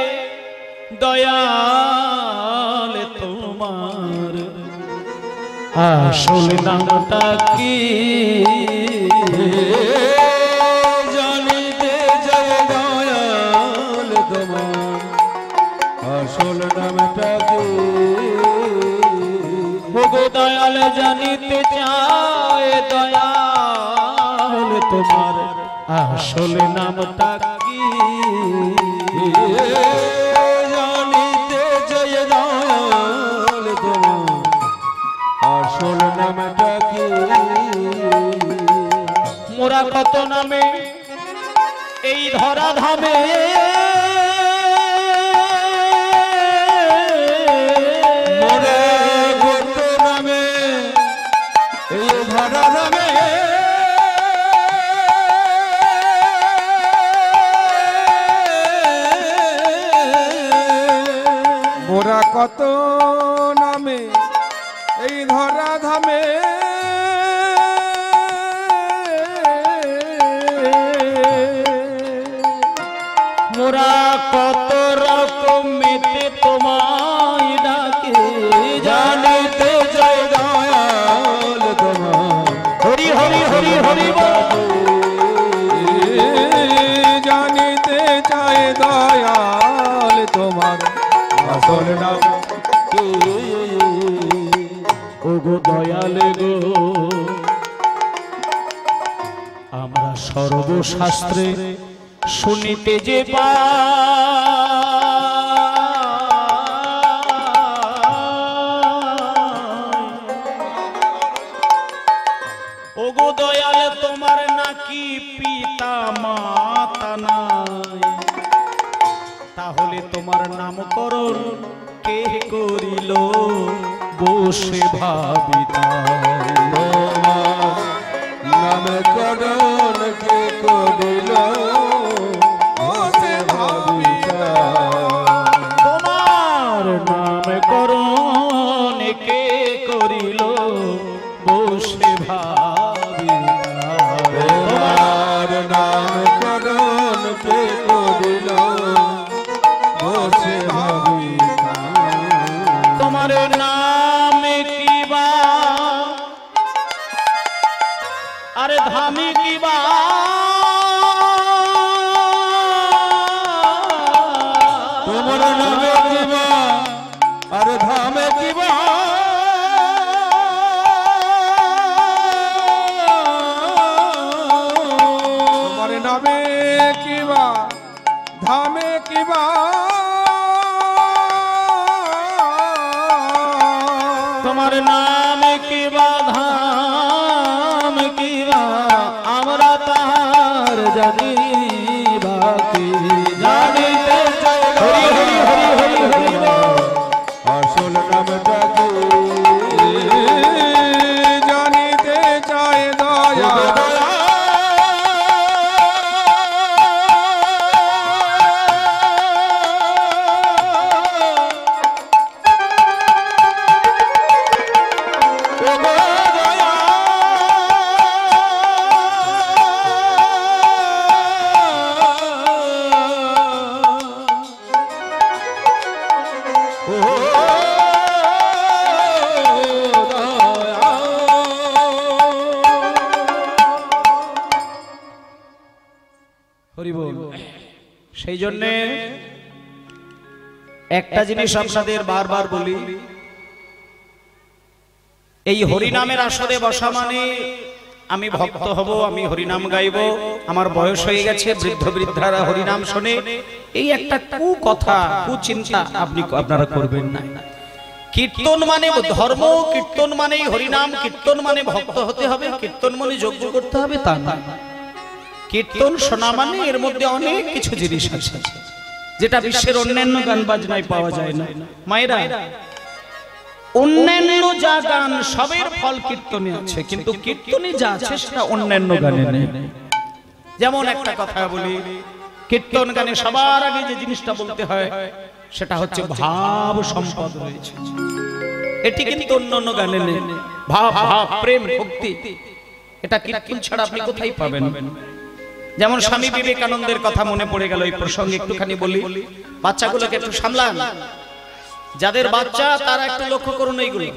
দয়াল তোমার আসল নামটা কি। জানিতে চাই দয়াল তোমার আসল নামটা কি। ভোগো দয়াল জানিতে চাই দয়াল তোমার আসল নামটা কি। জানিতে চাই দয়াল তোমার আসল নামটা কি। মোরা কত নামে এই ধরা ধামে, মোরা কত নামে এই ধরা ধামে, মোরা কত নামে এই ধরা ধামে, মোরা কত রকমেতে তোমায় ডাকে। জানিতে চাই দয়াল তোমার হরি হরি হরি হরি বল। জানিতে চাই দয়াল তোমার আসল নাম কি। ওগো দয়াল গো, আমরা সর্বশাস্ত্রে শুনিতে যে ওগো দয়াল তোমার নাকি পিতা মাতা নাই, তাহলে তোমার নামকরণ কে করিল বসে ভাবিতা। নামকরণ কে করিল বসে ভাবিতা। তোমার নামকরণ কে করিল বসে ভাবিতা। তোমার নামকরণ কে করিল বসে ভাবিতা। তোমার নাম কিবা আরে ধামে কিবা, তোমার নামে কিবা আর ধামে কিবা, তোমার নামে কিবা ধামে কিবা, তোমার নাম কিবা ধাম কিবা, আমরা তাহার জানি বাকি। জানিতে চাই হরি হরি হরি হরি হরি বল। আসল নামটা কি। জানিতে চাই দয়াল হরি বল। সেই জন্যে একটা জিনিস আপনাদের বারবার বলি, এই হরিনামের আসরে বসা মানে আমি ভক্ত হব, আমি হরিনাম গাইব, আমার বয়স হয়ে গেছে, বৃদ্ধ বৃদ্ধারা হরিনাম শোনে, এই একটা কুকথা, কুচিন্তা আপনারা করবেন না। কীর্তন মানে ধর্ম, কীর্তন মানে হরিনাম, কীর্তন মানে ভক্ত হতে হবে, কীর্তন মানে যজ্ঞ করতে হবে, তা না। কীর্তন শোনা মানে এর মধ্যে অনেক কিছু জিনিস আছে যেটা বিশ্বের অন্যান্য গান বাজনায় পাওয়া যায় না। মায়েরা, অন্যান্য যা গান সবের ফল কীর্তনে আছে, কিন্তু কীর্তনে যা আছে সেটা অন্যান্য গানে নেই। যেমন একটা কথা বলি, কীর্তন গানে সবার আগে যে জিনিসটা বলতে হয় সেটা হচ্ছে ভাব সম্পদ রয়েছে। এটি কিন্তু অন্যান্য গানে নেই। ভাব, ভাব, প্রেম, ভক্তি, এটা কীর্তন ছাড়া আপনি কোথায় পাবেন? যেমন স্বামী বিবেকানন্দের কথা মনে পড়ে গেল, এই প্রসঙ্গে একটুখানি বলি। বাচ্চাগুলোকে একটু সামলান, যাদের বাচ্চা তারা একটু লক্ষ্য করুন এইগুলো।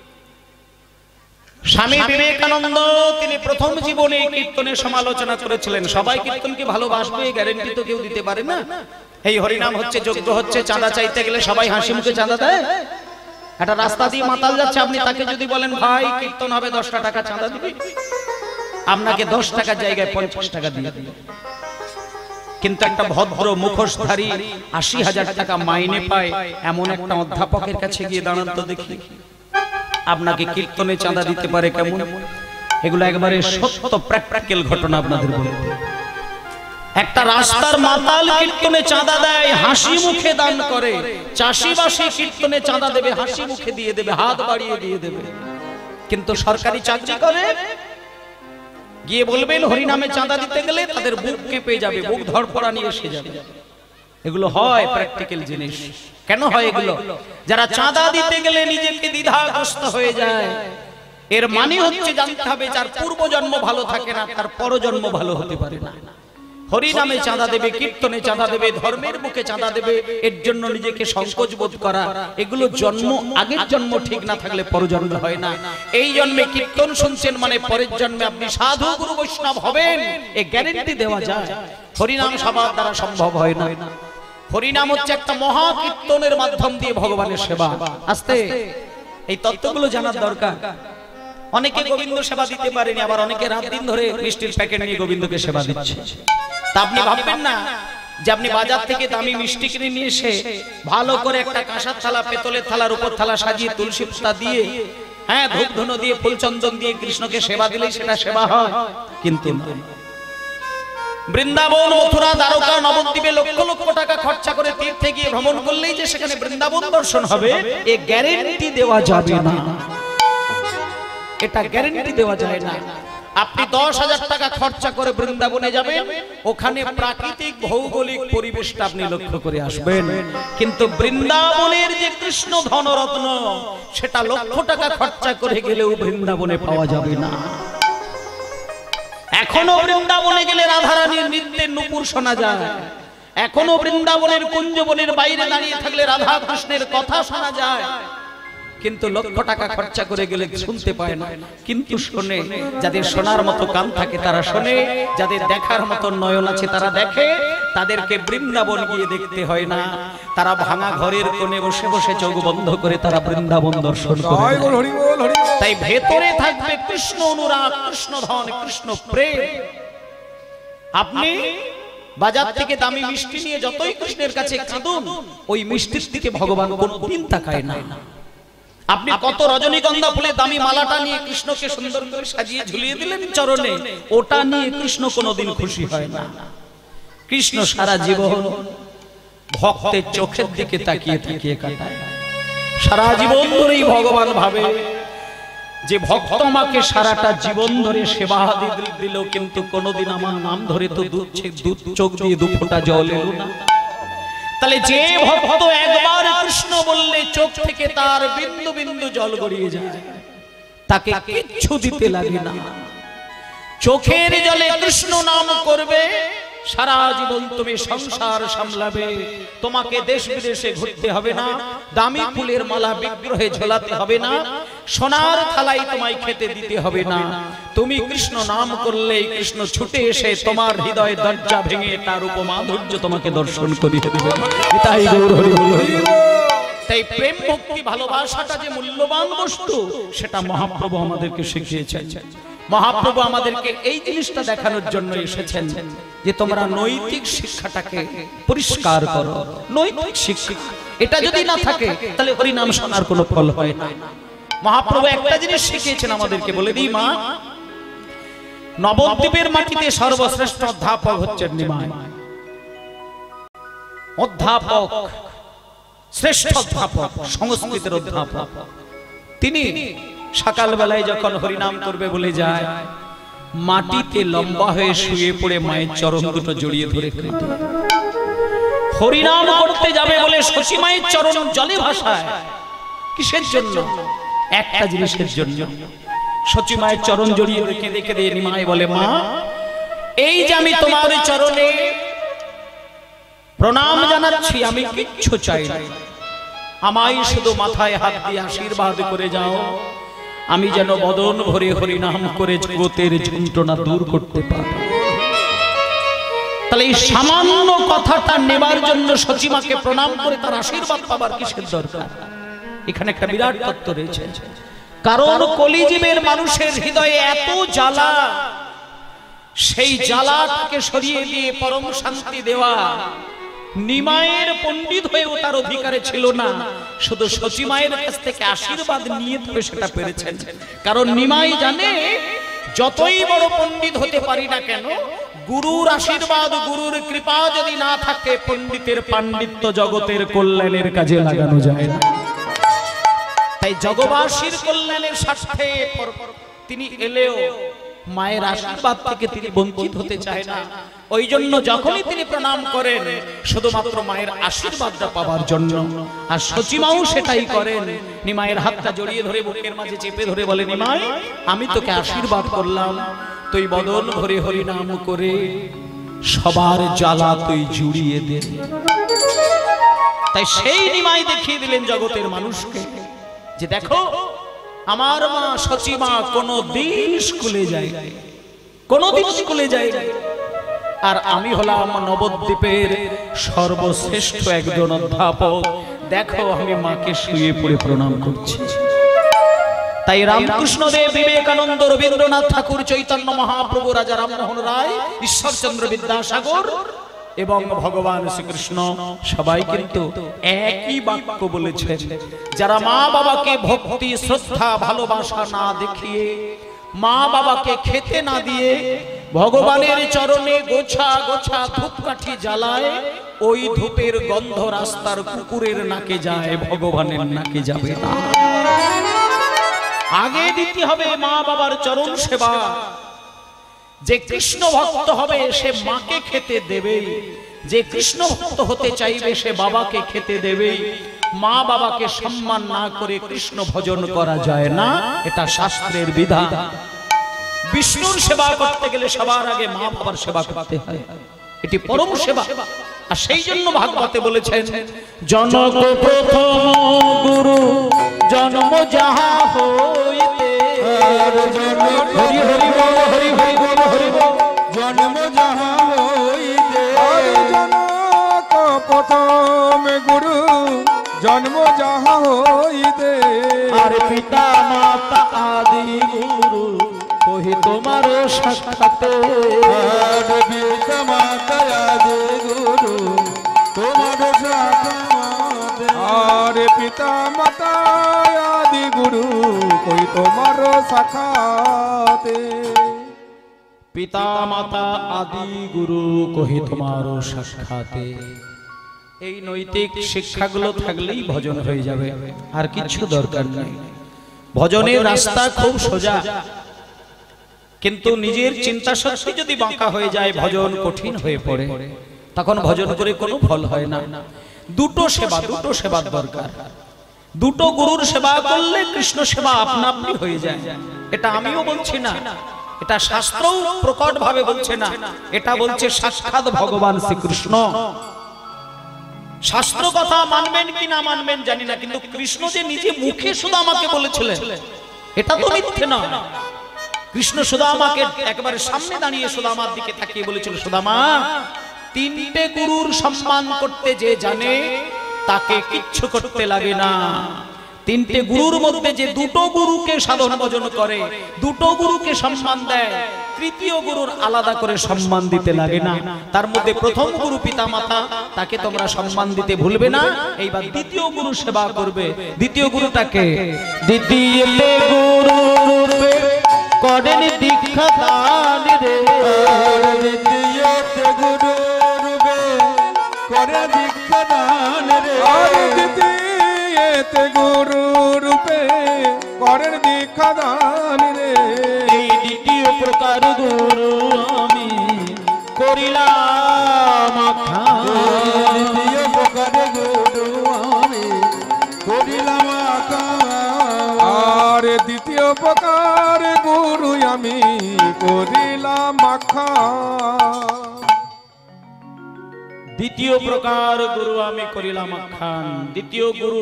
স্বামী বিবেকানন্দ তিনি প্রথম জীবনে কীর্তনের সমালোচনা করেছিলেন। সবাই কীর্তনকে ভালোবাসবে গ্যারান্টি তো কেউ দিতে পারে না। এই হরিনাম হচ্ছে, যজ্ঞ হচ্ছে, চাঁদা চাইতে গেলে সবাই হাসি মুখে চাঁদা দেয়। একটা রাস্তা দিয়ে মাতাল যাচ্ছে, আপনি তাকে যদি বলেন ভাই কীর্তন হবে 10টা টাকা চাঁদা দিবি, আপনাকে 10 টাকার জায়গায় 50 টাকা দিয়ে দিবে। কিন্তু একটা ভদ্র মুখোশধারী 80,000 টাকা মাইনে পায় এমন একটা অধ্যাপকের কাছে গিয়ে দাঁড়ান তো দেখি, আপনাকে কীর্তনে চাঁদা দিতে পারে কেমন? এগুলো একবারে সত্য প্র্যাকটিক্যাল ঘটনা আপনাদের বলবো। একটা রাস্তার মাতাল কীর্তনে চাঁদা দেয়, হাসি মুখে দান করে। চাষিবাসী কীর্তনে চাঁদা দেবে, হাসি মুখে দিয়ে দেবে, হাত বাড়িয়ে দিয়ে দেবে। কিন্তু সরকারি চাকরি করে গিয়ে বলবেন হরিনামে চাঁদা দিতে গেলে তাদের বুক কেঁপে যাবে, বুক ধড়ফড়া নিয়ে এসে যাবে। এগুলো হয় প্র্যাকটিক্যাল জিনিস। কেন হয় এগুলো? যারা চাঁদা দিতে গেলে নিজেকে দ্বিধাগ্রস্ত হয়ে যায়, এর মানে হচ্ছে জানতে হবে যার পূর্বজন্ম ভালো থাকে না তার পরজন্ম ভালো হতে পারে না। হরিনামে চাঁদা দেবে, কীর্তনে চাঁদা দেবে, ধর্মের মুখে চাঁদা দেবে, এর জন্য নিজেকে সংকোচ বোধ করা, এগুলো জন্ম, আগের জন্ম ঠিক না থাকলে পরজন্ম হয় না। এই জন্মে কীর্তন শুনছেন মানে পরের জন্মে আপনি সাধু গুরু বৈষ্ণব হবেন, এই গ্যারান্টি দেওয়া যায়। হরিনাম সবার দ্বারা সম্ভব হয় না। হরিনাম হচ্ছে একটা মহা কীর্তনের মাধ্যম দিয়ে ভগবানের সেবা। আস্তে এই তত্ত্বগুলো জানার দরকার। অনেকে গোবিন্দ সেবা দিতে পারেনি, আবার অনেকে রাত দিন ধরে মিষ্টির প্যাকেট নিয়ে গোবিন্দকে সেবা দিচ্ছে। তা আপনি ভাববেন না যে আপনি বাজার থেকে দামি মিষ্টি কিনে নিয়ে এসে ভালো করে একটা কাঁসার থালা, পেতলের থালার উপর থালা সাজিয়ে তুলসী পাতা দিয়ে, হ্যাঁ, ধূপ ধুনো দিয়ে, ফুল চন্দন দিয়ে কৃষ্ণকে সেবা দিলেই সেটা সেবা হয়। কিন্তু বৃন্দাবন, মথুরা, দ্বারকা, নবদ্বীপে লক্ষ লক্ষ টাকা খরচা করে তীর্থে গিয়ে ভ্রমণ করলেই যে সেখানে বৃন্দাবন দর্শন হবে, এ গ্যারান্টি দেওয়া যাবে না। এটা গ্যারান্টি দেওয়া যায় না। আপনি 10,000 টাকা খরচা করে বৃন্দাবনে যাবেন, ওখানে প্রাকৃতিক ভৌগোলিক পরিবেশটা আপনি লক্ষ্য করে আসবেন, কিন্তু বৃন্দাবনের যে কৃষ্ণ ধনরত্ন সেটা লক্ষ টাকা খরচা করে গেলেও বৃন্দাবনে পাওয়া যাবে না। এখনো বৃন্দাবনে গেলে রাধারানীর নৃত্যের নূপুর শোনা যায়, এখনো বৃন্দাবনের কুঞ্জবনের বাইরে দাঁড়িয়ে থাকলে রাধা কৃষ্ণের কথা শোনা যায়, কিন্তু লক্ষ টাকা খরচা করে গেলে শুনতে পায় না। কিন্তু শোনে, যাদের শোনার মতো কান থাকে তারা শোনে, যাদের দেখার মতো নয়ন আছে তারা দেখে। তাদেরকে বৃন্দাবন গিয়ে দেখতে হয় না, তারা ভাঙা ঘরের কোণে বসে বসে চোখ বন্ধ করে তারা বৃন্দাবন দর্শন করে। তাই ভেতরে থাকবে কৃষ্ণ অনুরাগ, কৃষ্ণ ধন, কৃষ্ণ প্রেম। আপনি বাজার থেকে দামি মিষ্টি নিয়ে যতই কৃষ্ণের কাছে কাঁদুন, ওই মিষ্টির দিকে ভগবান কোনদিন তাকায় না। আপনি কত রজনীগন্ধা ফুলে দামি মালাটা নিয়ে কৃষ্ণকে সুন্দর করে সাজিয়ে ঝুলিয়ে দিলেন চরণে, ওটা নিয়ে কৃষ্ণ কোনোদিন খুশি হয় না। কৃষ্ণ সারা জীবন ভক্তের চোখের দিকে তাকিয়ে তাকিয়ে কাটায়। সারা জীবন ধরেই ভগবান ভাবে যে ভক্ত আমাকে সারাটা জীবন ধরে সেবা দিল, কিন্তু কোনোদিন আমার নাম ধরে তো দুধ চোখ দিয়ে 2 ফোঁটা জল এলো না। তাহলে যে ভক্ত একবার কৃষ্ণ বললে চোখ থেকে তার বিন্দু বিন্দু জল গড়িয়ে যায়, তাকে কিচ্ছু দিতে লাগে না। চোখের জলে কৃষ্ণ নাম করবে, সারা জীবন তুমি সংসার সামলাবে, তোমাকে দেশ বিদেশে ঘুরতে হবে না, দামি ফুলের মালা বিগ্রহে ঝোলাতে হবে না, সোনার থালায় তোমায় খেতে দিতে হবে না। তুমি কৃষ্ণ নাম করলেই কৃষ্ণ ছুটে এসে তোমার হৃদয় দরজা ভেঙে তার উপমাধুর্য তোমাকে দর্শন করিয়ে দেবে। তাই গৌর হরি বল। তাই প্রেম ভক্তি ভালোবাসাটা যে মূল্যবান বস্তু সেটা মহাপ্রভু আমাদেরকে শিখিয়েছেন। মহাপ্রভু আমাদেরকে এই জিনিসটা দেখানোর জন্য এসেছেন যে তোমরা নৈতিক শিক্ষাটাকে পরিষ্কার করো। নৈতিক শিক্ষা এটা যদি না থাকে তাহলে হরিনাম শোনার কোনো ফল হয় না। মহাপ্রভু একটা জিনিস শিখিয়েছেন আমাদেরকে, বলে দিই মা, নবদ্বীপের মাটিতে সর্বশ্রেষ্ঠ অধ্যাপক হচ্ছেন নিমাই। অধ্যাপক, শ্রেষ্ঠ অধ্যাপক, সংস্কৃতের অধ্যাপক। তিনি সকালবেলায় যখন হরিনাম করবে বলে যায়, মাটিতে লম্বা হয়ে শুয়ে পড়ে মায়ের চরণ দুটো জড়িয়ে ধরে হরিনাম করতে যাবে বলে শশী মায়ের চরণ জলে ভাসায়। কিসের জন্য? একটা জিনিসের জন্য। শশী মায়ের চরণ জড়িয়ে কেঁদে কেঁদে নিমাই বলে, মা, এই যে আমি তোমার চরণে প্রণাম জানাচ্ছি, আমি কিচ্ছু চাই না, আমায় শুধু মাথায় হাত দিয়ে আশীর্বাদ করে যাও, আমি যেন বদন ভরে হরিনাম করে জগতের যন্ত্রণা দূর করতে পারি। তাহলে এই সামান্য কথাটা নেবার জন্য শচীমাকে প্রণাম করে তার আশীর্বাদ পাবার কিসের দরকার? এখানে একটা বিরাট তত্ত্ব রয়েছে। কারণ কলিজীবের মানুষের হৃদয়ে এত জ্বালা, সেই জ্বালাটাকে সরিয়ে দিয়ে পরম শান্তি দেওয়া নিমায়ের পণ্ডিত হয়েও তার অধিকারে ছিল না, শুধু শচী মায়ের কাছ থেকে আশীর্বাদ নিয়ে তবে সেটা পেরেছেন। কারণ নিমাই জানে, যতই বড় পণ্ডিত হতে পারি না কেন, গুরুর আশীর্বাদ, গুরুর কৃপা যদি না থাকে, পণ্ডিতের পাণ্ডিত্য জগতের কল্যাণের কাজে লাগানো যায় না। তাই জগবাসীর কল্যাণের স্বার্থে তিনি এলেও মায়ের আশীর্বাদ থেকে তিনি বঞ্চিত হতে চায় না। ওই জন্য যখনই তিনি প্রণাম করেন, শুধুমাত্র মায়ের আশীর্বাদটা পাওয়ার জন্য। আর শচীমাও সেটাই করেন। নিমায়ের হাতটা জড়িয়ে ধরে বুকের মাঝে চেপে ধরে বলে, নিমাই, আমি তোকে আশীর্বাদ করলাম, তুই বদন ভরে হরিনাম করে সবার জ্বালা তুই জুড়িয়ে দে। তাই সেই নিমাই দেখিয়ে দিলেন জগতের মানুষকে যে দেখো, আমার মা শচীমা কোনদিন স্কুলে যায়, কোনদিন স্কুলে যায়। আর আমি হলাম নবদ্বীপের সর্বশ্রেষ্ঠ একজন অধ্যাপক। দেখো, আমি মাকে শুয়ে পড়ে প্রণাম করছি। তাই রামকৃষ্ণ দেব, বিবেকানন্দ, রবীন্দ্রনাথ ঠাকুর, চৈতন্য মহাপ্রভু, রাজা রামমোহন রায়, ঈশ্বরচন্দ্র বিদ্যাসাগর এবং ভগবান শ্রীকৃষ্ণ সবাই কিন্তু একই বাক্য বলেছেন, যারা মা বাবাকে ভক্তি, শ্রদ্ধা, ভালোবাসা না দেখিয়ে, মা বাবাকে খেতে না দিয়ে ভগবানের চরণে গোছা গোছা ধূপকাঠি জ্বালায়, ওই ধূপের গন্ধ রাস্তার কুকুরের নাকে যায়, ভগবানের নাকে যাবে না। আগে দিতে হবে মা বাবার চরণ সেবা। যে কৃষ্ণ ভক্ত হবে সে মাকে খেতে দেবে, যে কৃষ্ণ ভক্ত হতে চাইবে সে বাবাকে খেতে দেবে। মা বাবাকে সম্মান না করে কৃষ্ণ ভজন করা যায় না, এটা শাস্ত্রের বিধান। বিষ্ণুর সেবা করতে গেলে সবার আগে মা বাবার সেবা করতে হয়, এটি পরম সেবা। আর সেই জন্য ভাগবতে বলেছেন, জনক প্রথম গুরু জন্ম যাহা হইতে, হরি হরি বল, হরি হরি বল, হরি বল, জন্ম যাহা হইতে, জনক প্রথম গুরু জন্ম যাহা হইতে, আর পিতা মাতা আদি গুরু কহি তোমার সাক্ষাতে, আর পিতা মাতা আদি গুরু তোমার সাক্ষাতে, আর পিতা মাতা আদি গুরু কই তোমার সাক্ষাতে, পিতা মাতা আদি গুরু কহি তোমার সাক্ষাতে। এই নৈতিক শিক্ষাগুলো থাকলেই ভজন হয়ে যাবে, আর কিছু দরকার নেই। ভজনের রাস্তা খুব সোজা, কিন্তু নিজের চিন্তা শক্তি যদি বাঁকা হয়ে যায়, ভজন কঠিন হয়ে পড়ে, তখন ভজন করে কোনো ফল হয় না। দুটো সেবা, দুটো সেবার দরকার। দুটো গুরুর সেবা করলে কৃষ্ণ সেবা আপনা আপনি হয়ে যায়। এটা আমিও বলছি না, এটা শাস্ত্রও প্রকট ভাবে বলছে না, এটা বলছে সাক্ষাৎ ভগবান শ্রীকৃষ্ণ। শাস্ত্র কথা মানবেন কি না মানবেন জানি না, কিন্তু কৃষ্ণ যে নিজে মুখে শুধু আমাকে বলেছিলেন এটা তো মিথ্যে না। কৃষ্ণ সুদামাকে একবারে সামনে দাঁড়িয়ে সুদামার দিকে তাকিয়ে বলেছিল, সুদামা, তিনটে গুরুর সম্মান করতে যে জানে তাকে কিচ্ছু করতে লাগে না। তিনটে গুরুর মধ্যে যে দুটো গুরুকে সাধন ভজন করে, দুটো গুরুকে সম্মান দেয়, তৃতীয় গুরুর আলাদা করে সম্মান দিতে লাগে না। তার মধ্যে প্রথম গুরু পিতামাতা, তাকে তোমরা সম্মান দিতে ভুলবে না। এইবার দ্বিতীয় গুরু সেবা করবে। দ্বিতীয় গুরুটাকে দ্বিতীয় গুরু রূপে করেন দীক্ষা দান রে, দ্বিতীয় গুরু রূপে করে দীক্ষা দান রে, দ্বিতীয় গুরু রূপে করেন দীক্ষা দান রে। এই দ্বিতীয় প্রকার গুরু আমি করিলাম আখ্যান, দ্বিতীয় প্রকার গুরু আমি করিলাম আখ্যান, আর দ্বিতীয় প্রকার গুরু আমি করিলাম আখ্যান। দ্বিতীয় প্রকার গুরু আমি করিলাম আখ্যান। দ্বিতীয় গুরু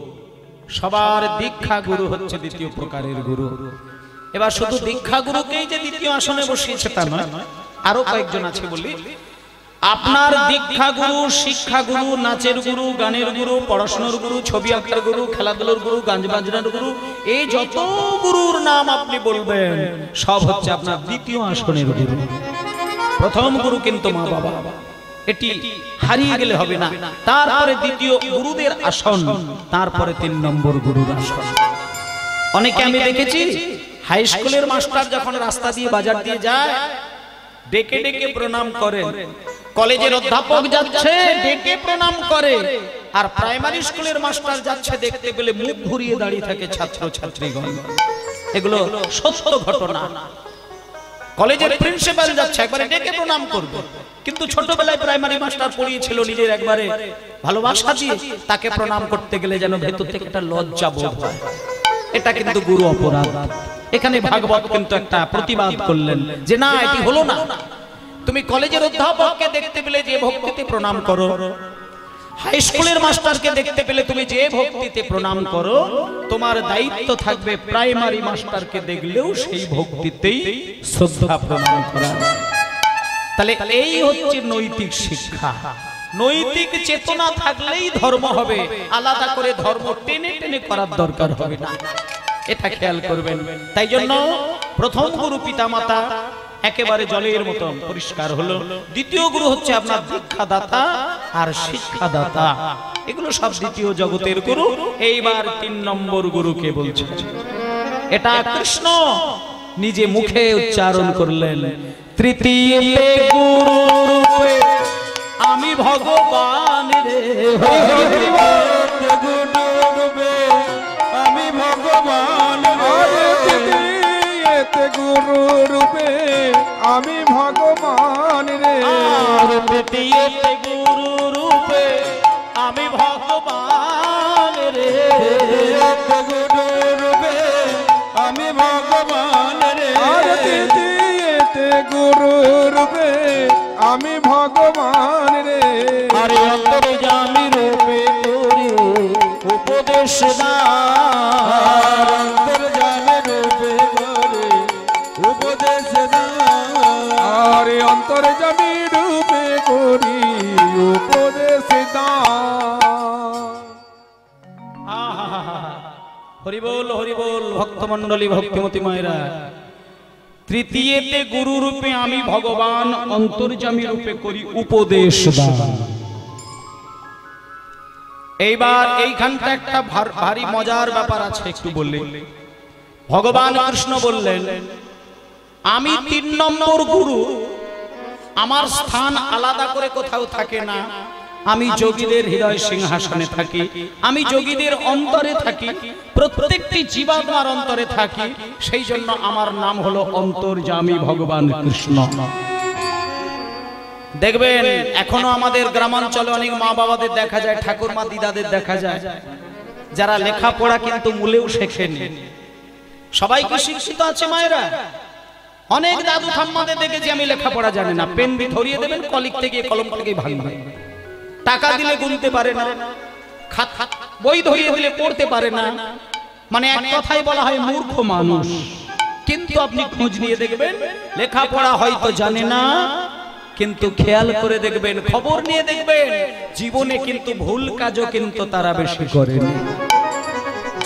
সবার দীক্ষা গুরু হচ্ছে দ্বিতীয় প্রকারের গুরু। এবার শুধু দীক্ষা গুরুকেই যে দ্বিতীয় আসনে বসিয়েছে তা নয়, আরো কয়েকজন আছে বলি। আপনার দীক্ষা গুরু, শিক্ষা গুরু, নাচের গুরু, গানের গুরু, পড়াশোনার গুরু, ছবি আঁকার গুরু, খেলাধুলার গুরু, গান বাজনার গুরু, এই যত গুরুর নাম আপনি বলবেন সব হচ্ছে আপনার দ্বিতীয় আসনের গুরু। প্রথম গুরু কিন্তু মা বাবা, এটি হারিয়ে গেলে হবে না। তারপরে দ্বিতীয় গুরুদের আসন, তারপরে 3 নম্বর গুরুর আসন। অনেকে আমি দেখেছি হাই স্কুলের মাস্টার যখন রাস্তা দিয়ে বাজার দিয়ে যায় ডেকে ডেকে প্রণাম করে, কলেজের অধ্যাপক যাচ্ছে ডেকে প্রণাম করে, আর প্রাইমারি স্কুলের মাস্টার যাচ্ছে দেখতে পেলে মুখ ঘুরিয়ে দাঁড়িয়ে থাকে ছাত্র ছাত্রীগণ। এগুলো সত্য ঘটনা। কলেজের প্রিন্সিপাল যাচ্ছে একবারে ডেকে প্রণাম করবে, কিন্তু ছোটবেলায় প্রাইমারি মাস্টার পড়িয়েছিল নিজের একবারে ভালোবাসা দিয়ে, তাকে প্রণাম করতে গেলে যেন ভেতর থেকে একটা লজ্জা বোধ হয়। এটা কিন্তু গুরু অপরাধ। এখানে ভাগবত কিন্তু একটা প্রতিবাদ করলেন যে না, এটি হলো না। তুমি কলেজের অধ্যাপককে দেখতে পেলে যে ভক্তিতে প্রণাম করো, হাই স্কুলের মাস্টারকে দেখতে পেলে তুমি যে ভক্তিতে প্রণাম করো, তোমার দায়িত্ব থাকবে প্রাইমারি মাস্টারকে দেখলেও সেই ভক্তিতেই শ্রদ্ধা প্রণাম করা। তাহলে এই হচ্ছে নৈতিক শিক্ষা। নৈতিক চেতনা থাকলেই ধর্ম হবে, আলাদা করে ধর্ম টেনে টেনে করার দরকার হবে না, এটা খেয়াল করবেন। তাই জন্য প্রথম গুরু পিতামাতা একেবারে জলের মতো পরিষ্কার হলো। দ্বিতীয় গুরু হচ্ছে আপনার দীক্ষাদাতা আর শিক্ষাদাতা, এগুলো সব দ্বিতীয় জগতের গুরু। এইবার 3 নম্বর গুরুকে বলছে, এটা কৃষ্ণ নিজে মুখে উচ্চারণ করলেন। তৃতীয় গুরু রূপে আমি ভগবান রে, গুরু রূপে আমি ভগবান রে, গুরু রূপে আমি ভগবান রে, তৃতীয় গুরু রূপে আমি ভগবান রে, গুরু রূপে আমি ভগবান রে, গুরু রূপে আমি ভগবান রে, আরে অন্তর্যামী রূপে তোরে উপদেশ দান, অন্তর্যামী রূপে তোরে উপদেশ দান, আরে অন্তর্যামী রূপে করি উপদেশ দান। হরিবোল হরিবোল ভক্তমণ্ডলী, ভক্তিমতী মায়েরা। তৃতীয়তে গুরু রূপে আমি ভগবান, অন্তর্যামী রূপে করি উপদেশ দান। এইবার এইখানটা একটা ভারী মজার ব্যাপার আছে, একটু বললে। ভগবান কৃষ্ণ বললেন আমি 3 নম্বর গুরু, আমার স্থান আলাদা করে কোথাও থাকে না। আমি যোগীদের হৃদয় সিংহাসনে থাকি, আমি যোগীদের অন্তরে থাকি, প্রত্যেকটি জীবাত্মার অন্তরে থাকি। সেই জন্য আমার নাম হলো অন্তর্যামী ভগবান কৃষ্ণ। দেখবেন এখনো আমাদের গ্রামাঞ্চলে অনেক মা বাবাদের দেখা যায়, ঠাকুরমা দিদাদের দেখা যায়, যারা লেখাপড়া কিন্তু মূলেও শেখেনি। সবাই কি শিক্ষিত আছে মায়েরা? অনেক দাদু ঠাম্মাদের দেখেছি আমি লেখাপড়া জানি না, পেন ধরিয়ে দেবেন, কলিক থেকে কলম থেকে ভাঙবে, টাকা দিলে গুনতে পারে না, বই ধরিয়ে দিলে পড়তে পারে না, মানে এক কথাই বলা হয় মূর্খ মানুষ। কিন্তু আপনি খোঁজ নিয়ে দেখবেন লেখাপড়া হয়তো জানে না, কিন্তু খেয়াল করে দেখবেন, খবর নিয়ে দেখবেন, জীবনে কিন্তু ভুল কাজও কিন্তু তারা বেশি করেনি।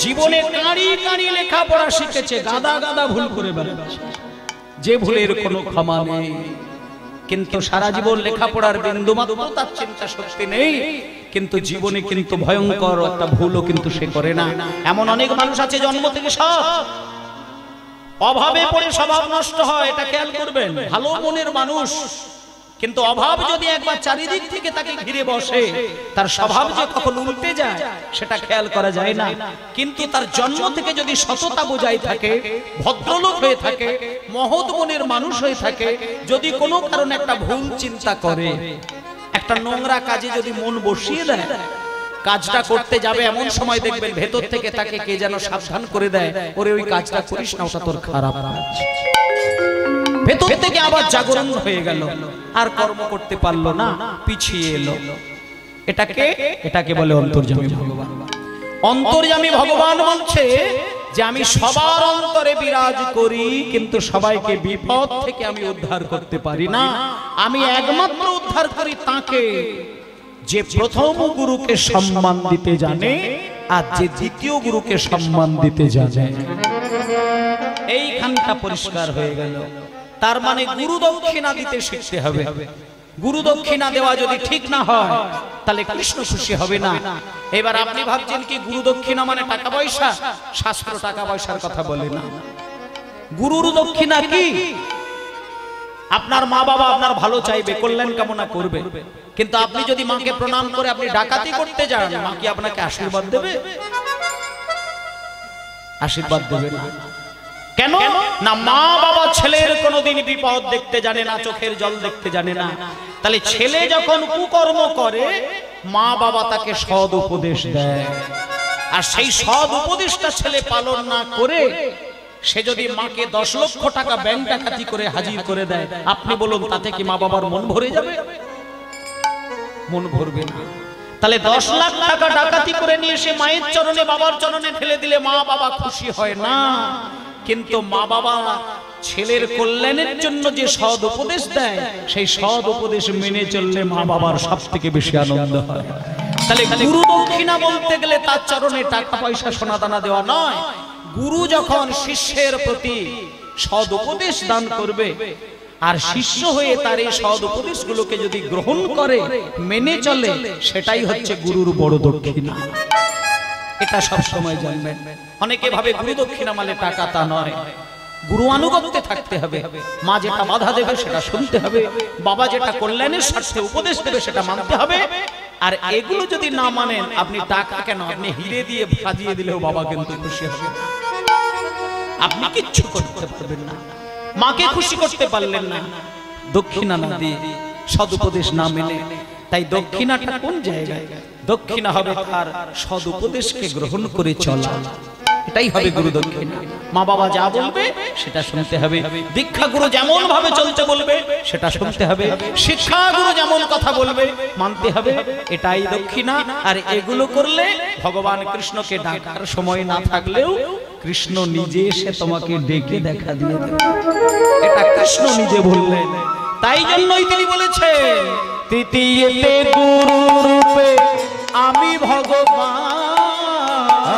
জীবনে কাঁড়ি কাঁড়ি লেখাপড়া শিখেছে, গাদা গাদা ভুল করে বেড়াচ্ছে, যে ভুলের কোনো ক্ষমা নেই। কিন্তু সারা জীবন লেখাপড়ার বিন্দুমাত্র তার চিন্তা শক্তি নেই, কিন্তু জীবনে কিন্তু ভয়ঙ্কর একটা ভুলও কিন্তু সে করে না। এমন অনেক মানুষ আছে জন্ম থেকে সব অভাবে পড়ে স্বভাব নষ্ট হয়, এটা খেয়াল করবেন। ভালো মনের মানুষ, কিন্তু অভাব যদি একবার চারিদিক থেকে তাকে ঘিরে বসে, তার স্বভাব যে কখন উল্টে যায় সেটা খেয়াল করা যায় না। কিন্তু তার জন্ম থেকে যদি সততা বজায় থাকে, ভদ্রলোক হয়ে থাকে, মহৎ মনের মানুষ হয়ে থাকে, যদি কোনো কারণে একটা ভুল চিন্তা করে, একটা নোংরা কাজে যদি মন বসিয়ে দেয়, কাজটা করতে যাবে এমন সময় দেখবেন ভেতর থেকে তাকে কে যেন সাবধান করে দেয়, ওরে ওই কাজটা করিস না, ওটা তোর খারাপ কাজ। ভেতর থেকে আবার জাগরণ হয়ে গেল, আর কর্ম করতে পারলো না, পিছিয়ে এলো। এটাকে বলে অন্তর্যামী ভগবান। অন্তর্যামী ভগবান বলছে যে আমি সবার অন্তরে বিরাজ করি, কিন্তু সবাইকে বিপদ থেকে আমি উদ্ধার করতে পারি না। আমি একমাত্র উদ্ধার করি তাকে যে প্রথম গুরুকে সম্মান দিতে জানে আর যে দ্বিতীয় গুরুকে সম্মান দিতে জানে। এইখানটা পরিষ্কার হয়ে গেল। তার মানে গুরু দক্ষিণা দিতে শিখতে হবে। গুরু দক্ষিণা দেওয়া যদি ঠিক না হয় তাহলে কৃষ্ণ খুশি হবে না। এবার আপনি ভাবছেন কি গুরু দক্ষিণা মানে টাকা পয়সা? শাস্ত্র টাকা পয়সার কথা বলে না। গুরুর দক্ষিণা কি? আপনার মা বাবা আপনার ভালো চাইবে, কল্যাণ কামনা করবে, কিন্তু আপনি যদি মাকে প্রণাম করে আপনি ডাকাতি করতে যান, মা কি আপনাকে আশীর্বাদ দেবে? আশীর্বাদ দেবে না। কেন না? মা বাবা ছেলের কোনোদিন বিপদ দেখতে জানে না, চোখের জল দেখতে জানে না। তাহলে ছেলে যখন কুকর্ম করে, মা বাবা তাকে সৎ উপদেশ দেয়, আর সেই সৎ উপদেশটা ছেলে পালন না করে সে যদি মাকে 10 লক্ষ টাকা ব্যাংক ডাকাতি করে হাজির করে দেয়, আপনি বলুন তাতে কি মা বাবার মন ভরে যাবে? মন ভরবে না। তাহলে 10 লাখ টাকা ডাকাতি করে নিয়ে এসে মায়ের চরণে বাবার চরণে ঠেলে দিলে মা বাবা খুশি হয় না। কিন্তু মা বাবা ছেলের কল্যাণের জন্য যে সৎ উপদেশ দেয়, সেই সৎ উপদেশ মেনে চললে মা বাবার সবথেকে বেশি আনন্দ হয়। তাহলে গুরু দক্ষিণা বলতে গেলে তার চরণে টাকা পয়সা সোনা দানা দেওয়া নয়। গুরু যখন শিষ্যের প্রতি সৎ উপদেশ দান করবে, আর শিষ্য হয়ে তার এই সৎ উপদেশগুলোকে যদি গ্রহণ করে, মেনে চলে, সেটাই হচ্ছে গুরুর বড় দক্ষিণা। এটা সব সময় জানবেন। অনেকে ভাবে গুরু দক্ষিণা মানে টাকা, তা নয়। গুরু আনুগত্যে থাকতে হবে। মা যেটা বাধা দেবে সেটা শুনতে হবে, বাবা যেটা কল্যাণের স্বার্থে উপদেশ দেবে সেটা মানতে হবে। আর এগুলো যদি না মানেন, আপনি টাকা কেন, আপনি হিরে দিয়ে সাজিয়ে দিলেও বাবা কিন্তু খুশি হবে না। আপনি কিচ্ছু করতে পারবেন না, মাকে খুশি করতে পারলেন না দক্ষিণা না দিয়ে, সদুপদেশ না মেনে। তাই দক্ষিণাটা কোন জায়গায়? দক্ষিণা হবে তার সদুপদেশকে গ্রহণ করে চলা, এটাই হবে গুরু দক্ষিণা। মা বাবা যা বলবে সেটা শুনতে হবে, দীক্ষা গুরু যেমন ভাবে চলতে বলবে সেটা শুনতে হবে, শিক্ষা গুরু যেমন কথা বলবে মানতে হবে, এটাই দক্ষিণা। আর এগুলো করলে ভগবান কৃষ্ণকে ডাকার সময় না থাকলেও কৃষ্ণ নিজে এসে তোমাকে ডেকে দেখা দিয়ে দেবে, এটা কৃষ্ণ নিজে বললেন। তাই জন্যই তিনি বলেছেন, তৃতীয়তে গুরু রূপে আমি ভগবান,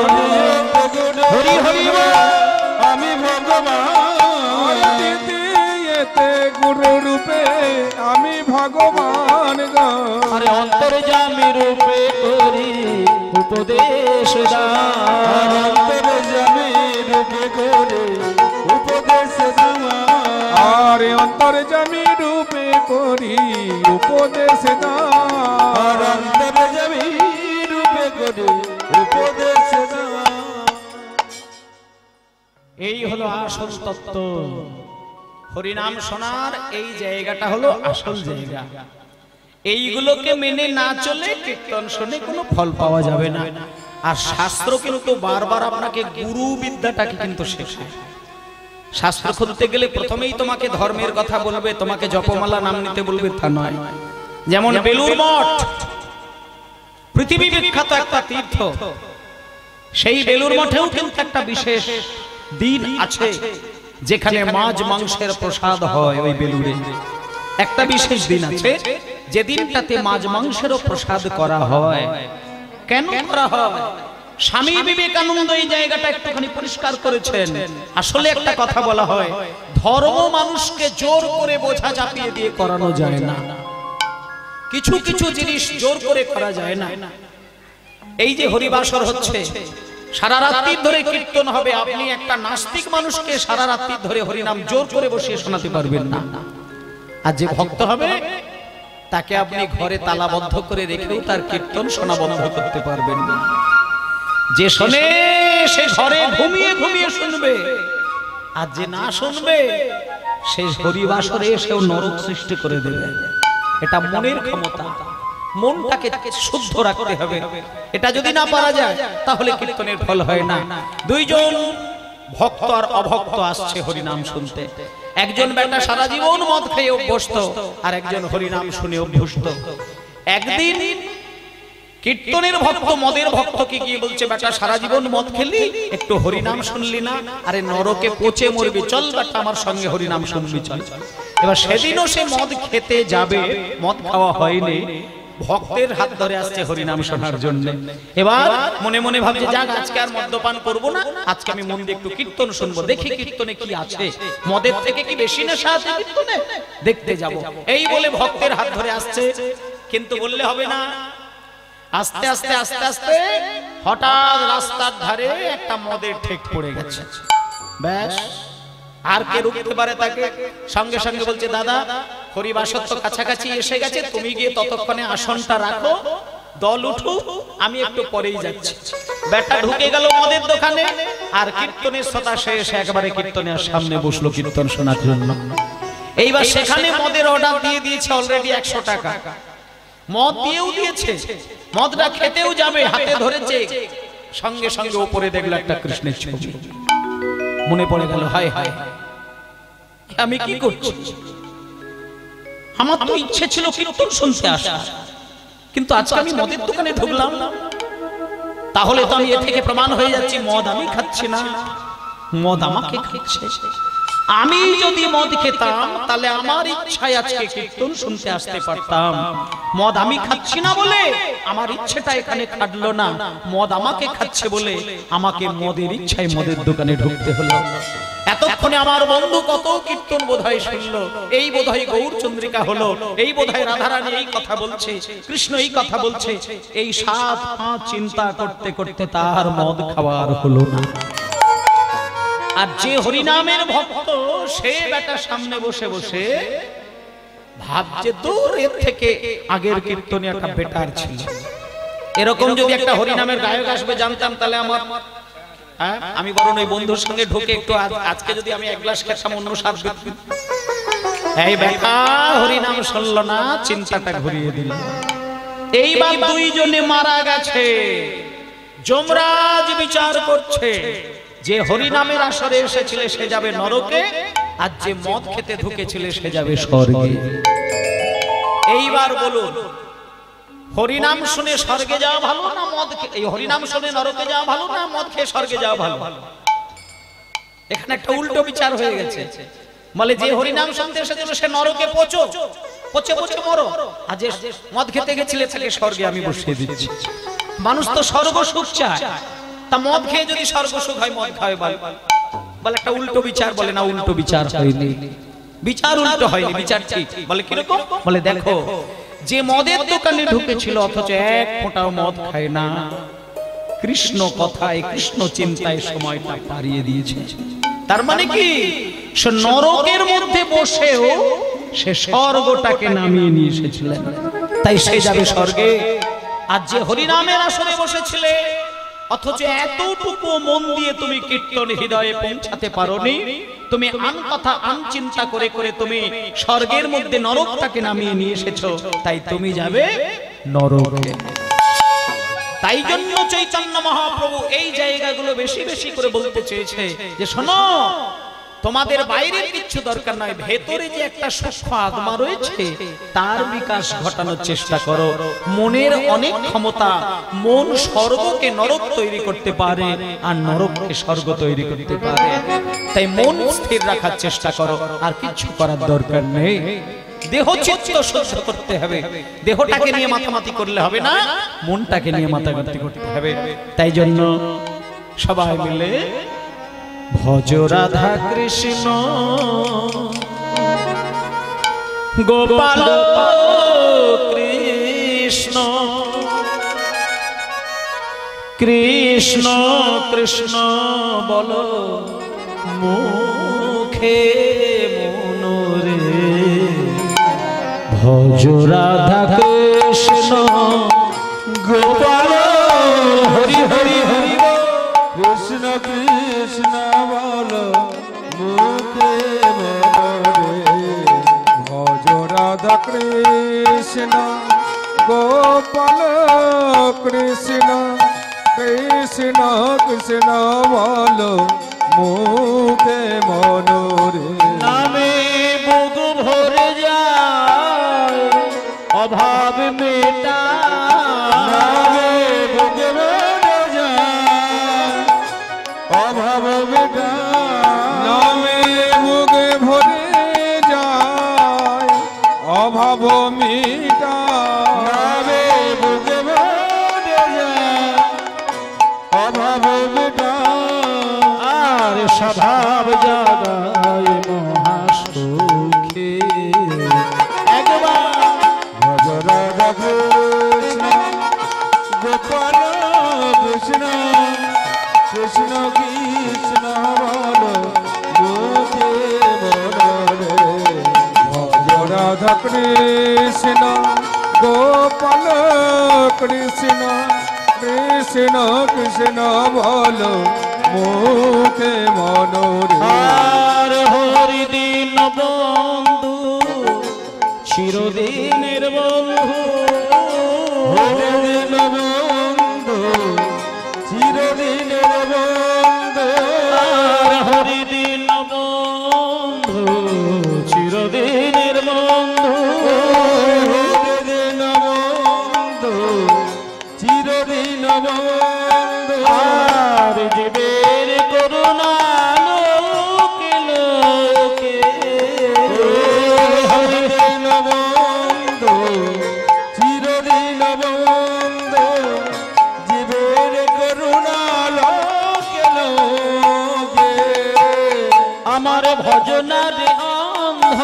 হরি হরি আমি ভগবান, তৃতীয়তে গুরু রূপে আমি ভগবান। আরে অন্তর্যামী রূপে করি উপদেশ দান, অন্তর্যামী রূপে করি উপদেশ দান, আরে অন্তর্যামী রূপে করি উপদেশ দান, অন্তর্যামী রূপে করি উপদেশ দান। এই হলো আসল তত্ত্ব। হরিনাম শোনার এই জায়গাটা হলো আসল জায়গা। এইগুলোকে মেনে না চলে কীর্তন শুনে কোনো ফল পাওয়া যাবে না। আর শাস্ত্র কিন্তু বারবার আপনাকে গুরু বিদ্যাটাকে কিন্তু শেখায়। শাস্ত্র খুলতে গেলে প্রথমেই তোমাকে ধর্মের কথা বলবে, তোমাকে জপমালা নাম নিতে বলবে, তা নয়। যেমন বেলুর মঠ পৃথিবী বিখ্যাত একটা তীর্থ, সেই বেলুর মঠেও কিন্তু একটা বিশেষ দিন আছে যেখানে মাছ মাংসের প্রসাদ হয়। ওই বেলুরে একটা বিশেষ দিন আছে যে দিনটাতে মাছ মাংসেরও প্রসাদ করা হয়। কেন করা হয়? স্বামী বিবেকানন্দ এই জায়গাটা একটুখানি পরিষ্কার করেছেন। আসলে একটা কথা বলা হয়, ধর্ম মানুষকে জোর করে বোঝা চাপিয়ে দিয়ে করানো যায় না, কিছু কিছু জিনিস জোর করে করা যায় না। এই যে হরিবাসর হচ্ছে, সারা রাত্রি ধরে কীর্তন হবে, আপনি একটা নাস্তিক মানুষকে সারা রাত্রি ধরে হরিনাম জোর করে বসিয়ে শোনাতে পারবেন না। আর যে ভক্ত হবে তাকে আপনি ঘরে তালাবদ্ধ করে রেখেও তার কীর্তন শোনা বন্ধ করতে পারবেন না। যে শোনে সে ঘরে ঘুমিয়ে ঘুমিয়ে শুনবে, আর যে না শুনবে সে হরিবাসরে এসেও নরক সৃষ্টি করে দেবে। এটা মনের ক্ষমতা, মনটাকে শুদ্ধ রাখতে হবে। এটা যদি না পারা যায় তাহলে কীর্তনের ফল হয় না। দুইজন ভক্ত আর অভক্ত আসছে হরিনাম শুনতে। একজন বেটা সারা জীবন মদ খেয়ে অভ্যস্ত, আর একজন হরিনাম শুনে অভ্যস্ত। একদিন কীর্তনের ভক্ত মদের ভক্তকে গিয়ে বলছে, বেটা সারা জীবন মদ খেলি, একটু হরিনাম শুনলি না? আরে নরকে পচে মরবি, চল বেটা আমার সঙ্গে হরিনাম শুনবি চল। এবার সেদিনও সে মদ খেতে যাবে, মদ খাওয়া হয়নি, ভক্তের হাত ধরে আসছে হরিনাম শোনার জন্য। এবার মনে মনে ভাবছে, যাক আজকে আর মদ্যপান করবো না, আজকে আমি মন দিয়ে একটু কীর্তন শুনবো, দেখি কীর্তনে কি আছে, মদের থেকে কি বেশি নেশা আছে কীর্তনে, দেখতে যাব। এই বলে ভক্তের হাত ধরে আসছে, কিন্তু বললে হবে না। আস্তে আস্তে আস্তে আস্তে হঠাৎ রাস্তার ধারে একটা মদের ঠেক পড়ে গেছে। ব্যাস, আর কে রুখতে পারে তাকে? সঙ্গে সঙ্গে বলছে, দাদা হরিবাসর তো কাছাকাছি এসে গেছে, তুমি গিয়ে ততক্ষণে আসনটা রাখো, দল উঠু, আমি একটু পরেই যাচ্ছি। বেটা ঢুকে গেল মদের দোকানে, আর কীর্তনের শ্রোতা শেষ, একবারে কীর্তনের সামনে বসলো কীর্তন শোনার জন্য। এইবার সেখানে মদের অর্ডার দিয়ে দিয়েছে অলরেডি 100 টাকা, মদ দিয়েও দিয়েছে, মদটা খেতেও যাবে, হাতে ধরেছে, সঙ্গে সঙ্গে উপরে দেখলো একটা কৃষ্ণের ছবি। মনে পড়ে গেল, হায় হায় আমি কি করছি, আমার তো ইচ্ছে ছিল কীর্তন শুনতে আসা, কিন্তু আজকে আমি মদের দোকানে ঢুকলাম। তাহলে তো আমি এ থেকে প্রমাণ হয়ে যাচ্ছি মদ আমি খাচ্ছি না, মদ আমাকে খাচ্ছে। আমি যদি মদ খেতাম তাহলে আমার ইচ্ছায় আজকে কীর্তন শুনতে আসতে পারতাম। মদ আমি খাচ্ছি না বলে আমার ইচ্ছেটা এখানে খাটলো না, মদ আমাকে খাচ্ছে বলে আমাকে মদের ইচ্ছায় মদের দোকানে ঢুকতে হলো। এতক্ষণে আমার বন্ধু কত কীর্তন বোধহয় শুনলো, এই বোধহয় গৌরচন্দ্রিকা হলো, এই বোধহয় রাধারানী এই কথা বলছে, কৃষ্ণ এই কথা বলছে। এই 7-5 চিন্তা করতে করতে তার মদ খাওয়ার হলো না। আর যে হরিনামের ভক্ত, সে বেটা সামনে বসে বসে ভাবছে, দূর এর থেকে আগের কীর্তনে একটা বেটার ছিল। এরকম যদি একটা হরিনামের গায়ক আসবে জানতাম, তাহলে আমার আমি বরং ওই বন্ধুর সঙ্গে ঢুকে একটু আজকে যদি আমি 1 গ্লাস খেতাম, অন্য স্বাদ পেত। এই বেটা হরিনাম শুনল না, চিন্তাটা ঘুরিয়ে দিল। এইবার দুইজনে মারা গেছে। যমরাজ বিচার করছে, যে হরিনামের আসরে এসেছিল সে যাবে নরকে, আর যে মদ খেতে ঢুকেছিল সে যাবে স্বর্গে। এইবার বলুন, হরিনাম শুনে স্বর্গে যাওয়া ভালো না মদ এই হরিনাম শুনে নরকে যাওয়া ভালো না মদ খেয়ে স্বর্গে যাওয়া ভালো? এখানে একটা উল্টো বিচার হয়ে গেছে। বলে যে হরিনাম শুনতে এসেছিল সে নরকে পচে পচে মরো, আর যে মদ খেতে গেছিলে তাকে স্বর্গে আমি বসিয়ে দিচ্ছি। মানুষ তো স্বর্গ সুখ চায়, তা মদ খেয়ে যদি স্বর্গ সুখ হয় মদ খায় বলে একটা উল্টো বিচার। বলে না, উল্টো বিচার হয়নি, বিচার উল্টো হয়নি, বিচার ঠিক। বলে কিরকম? বলে দেখো, যে মদের দোকানে ঢুকেছিল অথচ 1 ফোঁটাও মদ খায় না, কৃষ্ণ কথায় কৃষ্ণ চিন্তায় সময়টা পারিয়ে দিয়েছে। তার মানে কি, সে নরকের মধ্যে বসেও সে স্বর্গটাকে নামিয়ে নিয়ে এসেছিলেন, তাই সে যাবে স্বর্গে। আর যে হরিনামের আসরে বসেছিলে অথচ এতটুকু মন দিয়ে তুমি কীর্তন হৃদয়ে পৌঁছাতে পারোনি, তুমি আন কথা আন চিন্তা করে করে তুমি স্বর্গের মধ্যে নরকটাকে নামিয়ে নিয়ে এসেছো, তাই তুমি যাবে নরকে। তাই জন্য চৈতন্য মহাপ্রভু এই জায়গাগুলো বেশি বেশি করে বলতে চেয়েছে যে শোনো, তোমাদের বাইরের কিছু দরকার নয়, ভেতরে যে একটা সূক্ষ্ম আত্মা রয়েছে তার বিকাশ ঘটানোর চেষ্টা করো। মনের অনেক ক্ষমতা, মন স্বর্গকে নরক তৈরি করতে পারে আর নরককে স্বর্গ তৈরি করতে পারে। তাই মন স্থির রাখার চেষ্টা করো, আর কিছু করার দরকার নেই। দেহ চিত্ত শুদ্ধ করতে হবে। দেহটাকে নিয়ে মাতামাতি করলে হবে না, মনটাকে নিয়ে মাতামাতি করতে হবে। তাই জন্য সবাই মিলে ভজ রাধা কৃষ্ণ গোপাল কৃষ্ণ কৃষ্ণ কৃষ্ণ বলো মুখে মনোরে, ভজ রাধা কৃষ্ণ গোপাল হরি হরি হরি কৃষ্ণ কৃষ্ণ বলো মুখে মনোরে, ভজ রাধা কৃষ্ণ গোপাল কৃষ্ণ কৃষ্ণ কৃষ্ণ বলো মুখে মনোরে। নামে বুক ভরে যায় অভাব মেটা, নামে বুক ভরে যায় অভাব মেটা, নামে বুক ভরে যায় অভাব মিটা, নামে বুক ভরে যায় অভাব মিটা, আর স্বভাব জাগায় মহাসুখে। একবার ভজ রাধা কৃষ্ণ গোপাল কৃষ্ণ কৃষ্ণ কৃষ্ণ বলো মুখে মনোরে, ভজ রাধা কৃষ্ণ গোপাল কৃষ্ণ কৃষ্ণ কৃষ্ণ বলো মুখে মনোরে। আর হরি দিন বন্ধু চিরদিনের বন্ধু, চিরদিন বন্ধু চিরদিনের বন্ধু, আর হরি দিন বন্ধু চিরদিনের বন্ধু, চিরদিন বন্ধু চিরদিন বন্ধু, আর জীবের করুণা লোকে লোকে, চিরদিন বন্ধু চিরদিন বন্ধু, জীবের করুণা লোকে লোকে, আমার ভজনার অন্ধ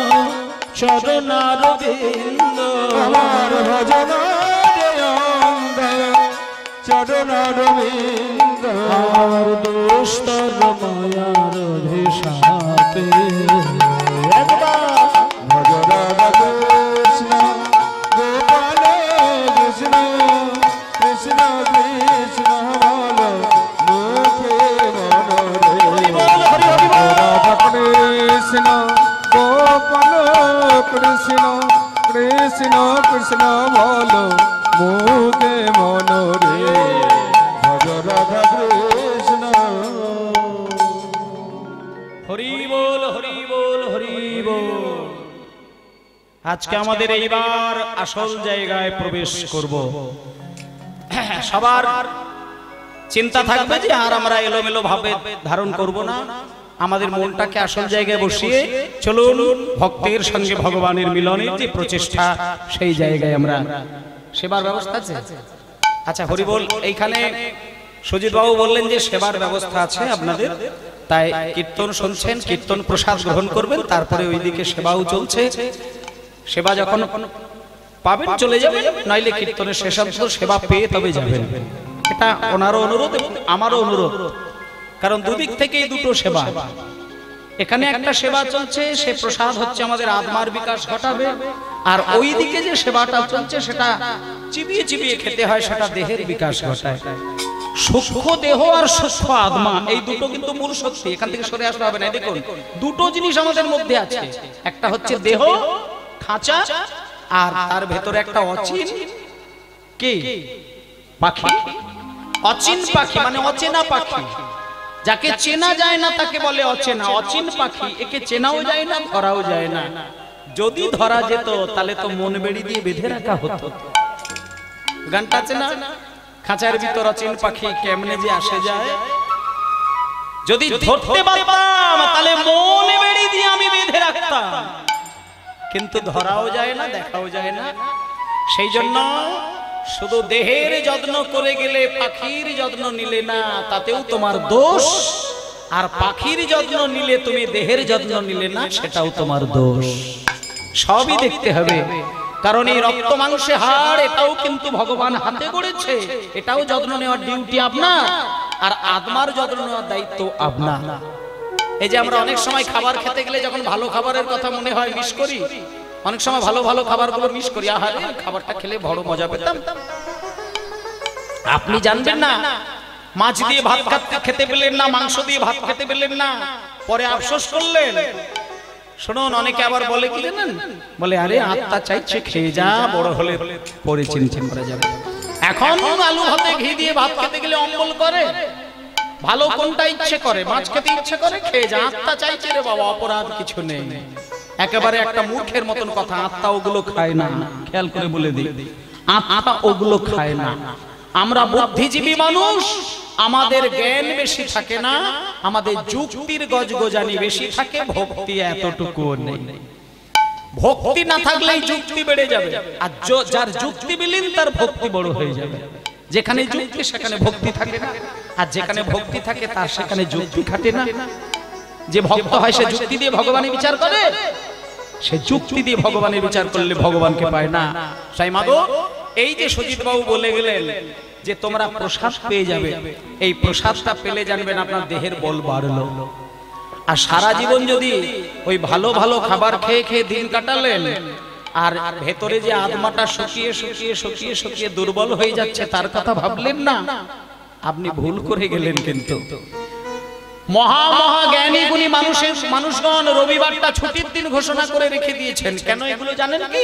চরণার বিন্দ, আমার ভজন অন্ধ চরণার বিন্দ, আর দুস্তর মায়ার অভিশাপে। একবার ভজ রাধা কৃষ্ণ গোপাল কৃষ্ণ কৃষ্ণ কৃষ্ণ বলো মুখে মনোরে, রাধা কৃষ্ণ গোপাল কৃষ্ণ কৃষ্ণ কৃষ্ণ বলো মুখে মনোরে, ভজ রাধা কৃষ্ণ। হরি বল হরি বল হরি বল। আজকে আমাদের এইবার আসল জায়গায় প্রবেশ করব। সবার চিন্তা থাকবে যে আর আমরা এলোমেলো ভাবে ধারণ করব না, আমাদের মনটাকে আসল জায়গায় বসিয়ে চলুন ভক্তের সঙ্গে ভগবানের মিলনের যে প্রচেষ্টা, সেই জায়গায় আমরা সেবার ব্যবস্থা আছে। আচ্ছা হরি বল, এইখানে সুজিত বাবু বললেন যে সেবার ব্যবস্থা আছে আপনাদের, তাই কীর্তন শুনছেন, কীর্তন প্রসাদ গ্রহণ করবেন, তারপরে ওইদিকে সেবাও চলছে। সেবা যখন পাবেন চলে যাবেন, নইলে কীর্তনের শেষান্ত সেবা পেয়ে তবে যাবেন। এটা ওনারও অনুরোধ এবং আমারও অনুরোধ, কারণ দুদিক থেকেই দুটো সেবা। এখানে একটা সেবা চলছে, সে প্রসাদ হচ্ছে আমাদের আত্মার বিকাশ ঘটাবে, আর ওইদিকে যে সেবাটা চলছে সেটা চিবিয়ে চিবিয়ে খেতে হয়, সেটা দেহের বিকাশ ঘটায়। সূক্ষ্ম দেহ আর সূক্ষ্ম আত্মা, এই দুটো কিন্তু মূল সত্যি, এখান থেকে সরে আসতে হবে না। দেখুন দুটো জিনিস আমাদের মধ্যে আছে, একটা হচ্ছে দেহ খাঁচা, আর তার ভেতরে একটা অচিন কি পাখি। অচিন পাখি মানে অচেনা পাখি, যাকে চেনা যায় না তাকে বলে অচেনা। অচিন পাখি, একে চেনাও যায় না, ধরাও যায় না। যদি ধরা যেত তাহলে তো মন বেড়ি দিয়ে বেঁধে রাখা হতো। গানটা আছে না, খাঁচার ভিতর অচিন পাখি কেমনে যে আসে যায়। যদি ধরতে পারতাম তাহলে মন বেড়ি দিয়ে আমি বেঁধে রাখতাম, কিন্তু ধরাও যায় না, দেখাও যায় না। সেই জন্য শুধু দেহের যত্ন করে গেলে পাখির যত্ন নিলে না, তাতেও তোমার দোষ। আর পাখির যত্ন নিলে তুমি দেহের যত্ন নিলে না, সেটাও তোমার দোষ। সবই দেখতে হবে, কারণ এই রক্ত মাংসে হাড় এটাও কিন্তু ভগবান হাতে গড়েছে, এটাও যত্ন নেওয়ার ডিউটি আপনার, আর আত্মার যত্ন নেওয়ার দায়িত্ব আপনার। এই যে আমরা অনেক সময় খাবার খেতে গেলে যখন ভালো খাবারের কথা মনে হয় মিস করি, অনেক সময় ভালো ভালো খাবারগুলো মিস করি, আহারে খাবারটা খেলে বড় মজা পেতাম। আপনি জানবেন না, মাছ দিয়ে ভাত খেতে পেলেন না, মাংস দিয়ে ভাত খেতে পেলেন না, পরে আফসোস করলেন। শুনুন, অনেকে আবার বলে কি জানেন, বলে আরে আত্মা চাইছে খেয়ে যা, বড় হলে পরে চিনচিন করা যাবে। এখন আলু ভাতে ঘি দিয়ে ভাত খেতে গেলে অম্বল করে। ভালো কোনটা ইচ্ছে করে, মাছ খেতে ইচ্ছে করে, খেয়ে যা, আত্মা চাইছে রে বাবা, অপরাধ কিছু নেই। একেবারে একটা মূর্খের মতন কথা, আত্মা ওগুলো খায় না। খেয়াল করে বলে দিই, আত্মা ওগুলো খায় না। আমরা বুদ্ধিজীবী মানুষ, আমাদের জ্ঞান বেশি থাকে না, আমাদের যুক্তির গজগজানি বেশি থাকে, ভক্তি এতটুকু নেই। ভক্তি না থাকলেই যুক্তি বেড়ে যাবে, আর যার যুক্তি বিলীন তার ভক্তি বড় হয়ে যাবে। যেখানে যুক্তি সেখানে ভক্তি থাকে না, আর যেখানে ভক্তি থাকে তার সেখানে যুক্তি খাটে না। যে ভক্ত হয় সে যুক্তি দিয়ে ভগবানের বিচার করে, সে যুক্তি দিয়ে ভগবানের বিচার করলে ভগবানকে পায় না। তাই মাগো, এই যে সুজিত বাবু বলে গেলেন যে তোমরা প্রসাদ পেয়ে যাবে, এই প্রসাদটা পেলে জানবেন আপনার দেহের বল বাড়লো। আর সারা জীবন যদি ওই ভালো ভালো খাবার খেয়ে খেয়ে দিন কাটালেন, আর ভেতরে যে আত্মাটা শুকিয়ে শুকিয়ে শুকিয়ে শুকিয়ে দুর্বল হয়ে যাচ্ছে তার কথা ভাবলেন না, আপনি ভুল করে গেলেন। কিন্তু মহা মহা জ্ঞানী গুণী মানুষগণ রবিবারটা ছুটির দিন ঘোষণা করে রেখে দিয়েছেন। কেন এগুলো জানেন কি?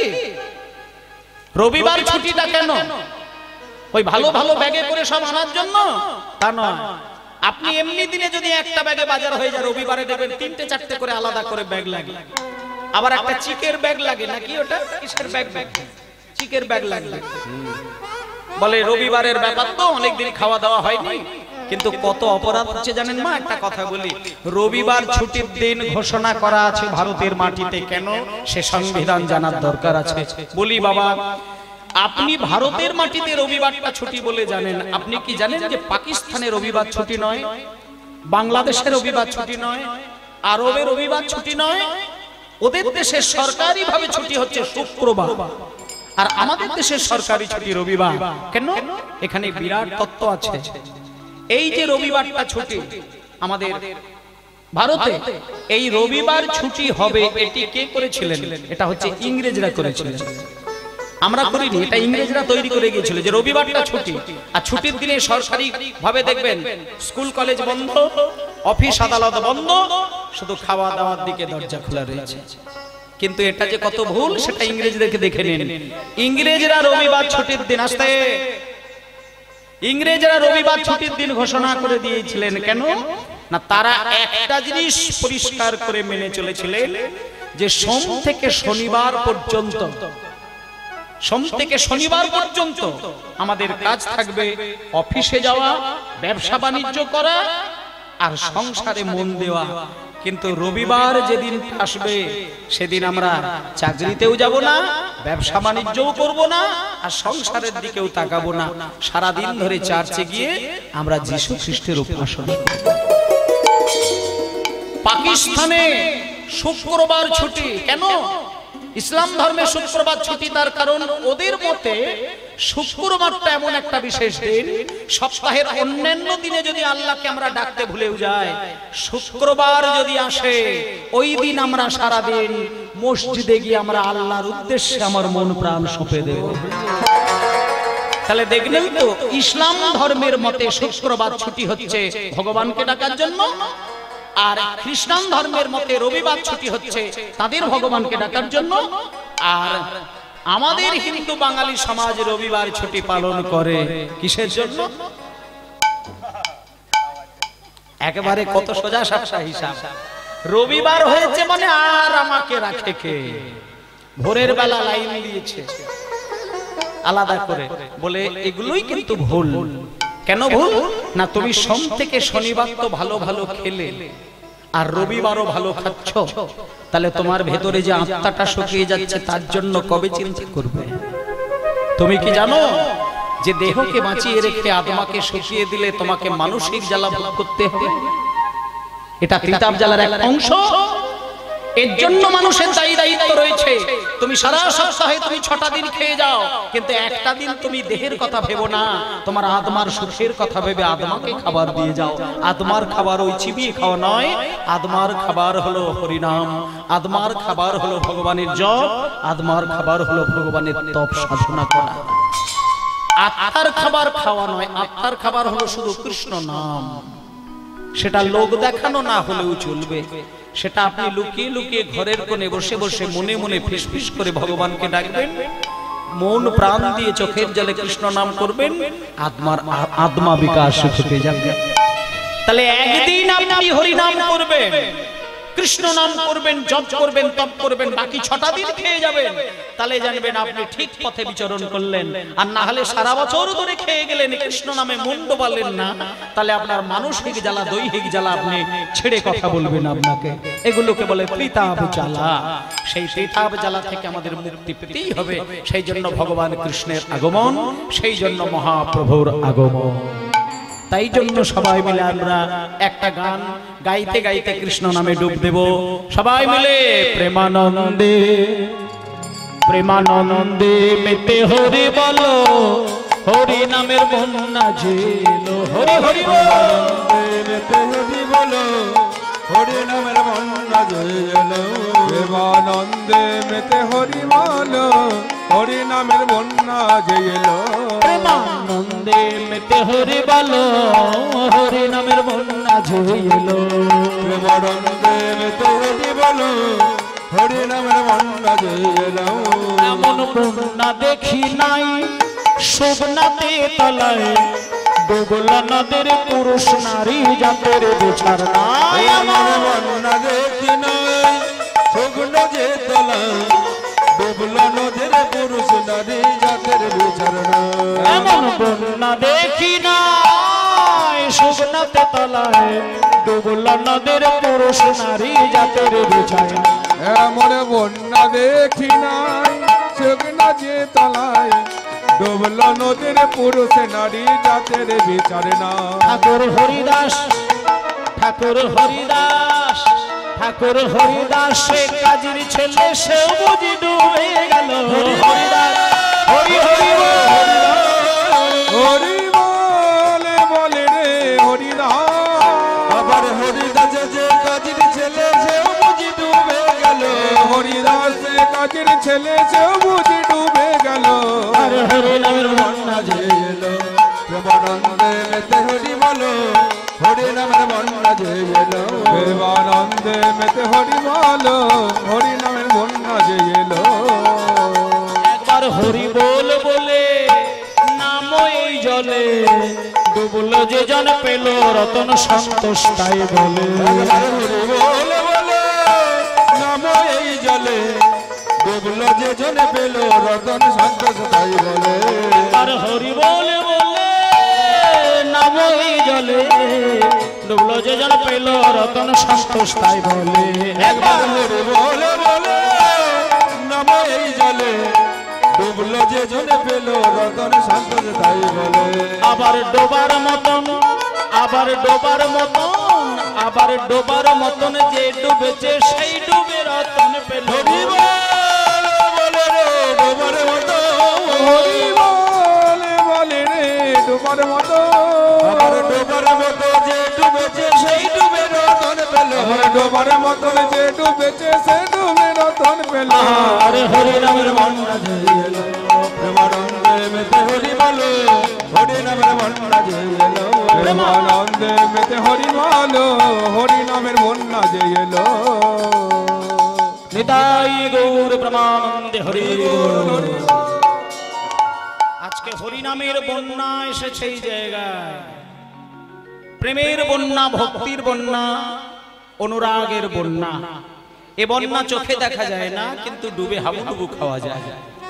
রবিবার ছুটিটা কেন? ওই ভালো ভালো ব্যাগে করে সব আনার জন্য? তা নয়। আপনি এমনি দিনে যদি একটা ব্যাগে বাজার হয়ে যায়, রবিবারে দেখবেন 3-4টে করে আলাদা করে ব্যাগ লাগে। আবার একটা চিকের ব্যাগ লাগে, নাকি ওটা কিসের ব্যাগ? চিকের ব্যাগ লাগে। বলে রবিবারের ব্যাপার তো, অনেকদিন খাওয়া দাওয়া হয়নি। কিন্তু কত অপরাধ হচ্ছে জানেন মা? একটা কথা বলি, রবিবার ছুটির দিন ঘোষণা করা আছে ভারতের মাটিতে, কেন সে সংবিধান জানার দরকার আছে। বলি বাবা, আপনি ভারতের মাটিতে রবিবারটা ছুটি বলে জানেন, আপনি কি জানেন যে পাকিস্তানের রবিবার ছুটি নয়, বাংলাদেশের রবিবার ছুটি নয়, আরবের রবিবার ছুটি নয়? ওদের দেশের সরকারি ভাবে ছুটি হচ্ছে শুক্রবার, আর আমাদের দেশের সরকারি ছুটি রবিবার। কেন? এখানে বিরাট তত্ত্ব আছে। এই যে রবিবারটা ছুটি আমাদের ভারতে, এই রবিবার ছুটি হবে, এটি কে করেছিলেন? এটা হচ্ছে ইংরেজরা করেছিলেন, আমরা করিনি। এটা ইংরেজরা তৈরি করে গিয়েছিল যে রবিবারটা ছুটি। আর ছুটির দিনে সরকারি ভাবে দেখবেন স্কুল কলেজ বন্ধ, অফিস আদালত বন্ধ, শুধু খাওয়া দাওয়ার দিকে দরজা খোলা রয়েছে। কিন্তু এটা যে কত ভুল সেটা ইংরেজদেরকে দেখে নিন। ইংরেজরা রবিবার ছুটির দিন আসতে, ইংরেজরা রবিবার ছুটির দিন ঘোষণা করে দিয়েছিলেন। কেন না, তারা একটা জিনিস পরিষ্কার করে মেনে চলেছিলেন যে সোম থেকে শনিবার পর্যন্ত, সোম থেকে শনিবার পর্যন্ত আমাদের কাজ থাকবে অফিসে যাওয়া, ব্যবসা বাণিজ্য করা আর সংসারে মন দেওয়া। কিন্তু রবিবার যেদিন আসবে সেদিন আমরা চাকরিতেও যাব না, ব্যবসা বাণিজ্যও করব না, আর সংসারের দিকেও তাকাবো না। সারা দিন ধরে চার্চে গিয়ে আমরা যীশু খ্রিস্টের উপাসনা করব। পাকিস্তানে শুক্রবার ছুটি। কেন? ইসলাম ধর্মে শুক্রবার ছুটি, তার কারণ ওদের মতে শুক্রবারটা এমন একটা বিশেষ দিন, সপ্তাহের অন্যান্য দিনে যদি আল্লাহকে আমরা ডাকতে ভুলেও যাই, শুক্রবার যদি আসে ওই দিন আমরা সারা দিন মসজিদে গিয়ে আমরা আল্লাহর উদ্দেশ্যে আমার মন প্রাণ সঁপে দেব। তাহলে দেখলেন তো, ইসলাম ধর্মের মতে শুক্রবার ছুটি হচ্ছে ভগবানকে ডাকার জন্য, আর খ্রিস্টান ধর্মের মতে রবিবার ছুটি হচ্ছে তাদের ভগবানকে ডাকার জন্য। আর আমাদের হিন্দু বাঙালি সমাজ রবিবার ছুটি পালন করে কিসের জন্য? একেবারে কত সোজা সাপটা হিসাব। রবিবার হয়েছে মানে আর আমাকে রাখে কে? ভোরের বেলা লাইন দিয়েছে আলাদা করে, বলে এগুলোই কিন্তু ভুল। কেন ভুল? না, তুমি সোম থেকে শনিবার তো ভালো ভালো খেলে, আর রবিবারও ভালো খাচ্ছ, তাহলে তোমার ভেতরে যে আত্মাটা শুকিয়ে যাচ্ছে তার জন্য কবে চিন্তা করবে? তুমি কি জানো যে দেহকে বাঁচিয়ে রেখে আত্মাকে শুকিয়ে দিলে তোমাকে মানসিক জ্বালা ভোগ করতে হবে? এটা তিতাব জ্বালার এক অংশ। এর জন্য মানুষের দায়িত্ব রয়েছে। তুমি সারা সপ্তাহে তুমি 6টা দিন খেয়ে যাও, কিন্তু একটা দিন তুমি দেহের কথা ভেবো না, তোমার আত্মার সুখের কথা ভেবে আত্মাকে খাবার দিয়ে যাও। আত্মার খাবার ওই চিবিয়ে খাওয়া নয়, আত্মার খাবার হলো হরিনাম, আত্মার খাবার হলো ভগবানের জপ, আত্মার খাবার হলো ভগবানের তপ সাধনা করা। আত্মার খাবার খাওয়া নয়, আত্মার খাবার হলো শুধু কৃষ্ণ নাম। সেটা লোক দেখানো না হলেও চলবে, সেটা আপনি লুকিয়ে লুকিয়ে ঘরের কোণে বসে বসে মনে মনে ফিসফিস করে ভগবানকে ডাকবেন, মন প্রাণ দিয়ে চোখের জলে কৃষ্ণ নাম করবেন, আত্মা বিকাশ ঘটে যাবে। তাহলে একদিন আপনি হরি নাম করবেন, কৃষ্ণ নাম করবেন, জপ করবেন, তপ করবেন, বাকি 6টা দিন খেয়ে যাবেন, তাহলে জানবেন আপনি ঠিক পথে বিচরণ করলেন। আর না হলে সারা বছর ধরে খেয়ে গেলেন, কৃষ্ণ নামে মন ডোবালেন না, তাহলে আপনার মানসিক জ্বালা, দৈহিক জ্বালা আপনি ছেড়ে কথা বলবেন আপনাকে। এগুলোকে বলে ত্রিতাপ জ্বালা। সেই ত্রিতাপ জ্বালা থেকে আমাদের মুক্তি পেতেই হবে। সেই জন্য ভগবান কৃষ্ণের আগমন, সেই জন্য মহাপ্রভুর আগমন। তাই জন্য সবাই মিলে আমরা একটা গান গাইতে গাইতে কৃষ্ণ নামে ডুব দেব। সবাই মিলে প্রেমানন্দে প্রেমানন্দে মেতে হরি বলো, হরি নামের বন্যা ঝেলো, হরি হরি মেতে হরি বলো, হরি নামের বন্যা ঝেলো। প্রেমানন্দে মেতে হরি বলো, হরি নামের বন্যা ঝেলো। প্রেমানন্দে মেতে হরি বলো, হরি নামের বন্যা ঝেলো। প্রেমানন্দে মেতে হরি বলো, হরি নামের বন্যা ঝেলো। এমন বন্যা দেখি নাই শুকনাতে তলায়, ডুবলা নদের পুরুষ নারী জাতের বিচার নাই। এমন বন্যা দেখি নাই শুকনো যে তলায়, ডুবলা নদের পুরুষ নারী জাতের বিচার নাই। এমন বন্যা দেখি নাই শুকনাতে তলায়, ডুবলা নদের পুরুষ নারী জাতের বিচার। এমন বন্যা দেখি নাই শুকনো যে তলায়, ডুবলা নদীর পুরুষ নারী জাতের বিচার নাই। ঠাকুর হরিদাস, ঠাকুর হরিদাস, ঠাকুর হরিদাস সে কাজীর ছেলে, সে বুঝি ডুবে গেল। হরিদাস হরি হরি হরি বলে বলে রে হরিদাস। আবার হরিদাস যে কাজীর ছেলে, সেও বুঝি ডুবে গেল। হরিদাস যে কাজীর ছেলে, সেও বুঝি ডুবে গেল। আরে হরি নামের বন্যা ঝেলো। প্রেমানন্দে মেতে হরি বলো, হরি নামের বন্যা ঝেলো। প্রেমানন্দে মেতে হরি বলো, হরি নামের বন্যা ঝেলো। একবার হরি বল বলে নাম এই জলে, ডুবলো যে জন পেল রতন সন্তোষ তাই বলে। একবার হরি বলে বলে নাম এই জলে, ডুবলো যে জনে পেল রতন সন্তোষ তাই বলে। আর হরি বলে বলে নাম এই জলে, ডুবলো যে জন পেল রতন সন্তোষ তাই বলে। একবার হরি বলে বলে নাম এই জলে, ডুবলো যে জনে পেল রতন সন্তোষ তাই বলে। আবার ডোবার মতন, আবার ডোবার মতন, আবার ডোবার মতন যে ডুবেছে সেই ডুবে রতন পেল। হরি বলে রে ডোবার মতো, হরি বলে রে ডোবার মতো। আবার ডোবার মতো যে ডুবেছে সেই ডুবে রতন পেল। আবার ডোবার মতন যে ডুবেছে সে ডুবে রতন পেল। আরে হরি নামের বন্যা ঝেলো। প্রেমানন্দে মেতে হরি বলো, হরি নামের বন্যা ঝেলো। প্রেমানন্দে মেতে হরি বলো, হরি নামের বন্যা ঝেলো। নিতাই গৌর প্রেমানন্দে হরি বল। আজকে হরি নামের বন্যা এসেছে এই জায়গায়। প্রেমের বন্যা, ভক্তির বন্যা, অনুরাগের বন্যা। এ বন্যা চোখে দেখা যায় না, কিন্তু ডুবে হাবুডুবু খাওয়া যায়।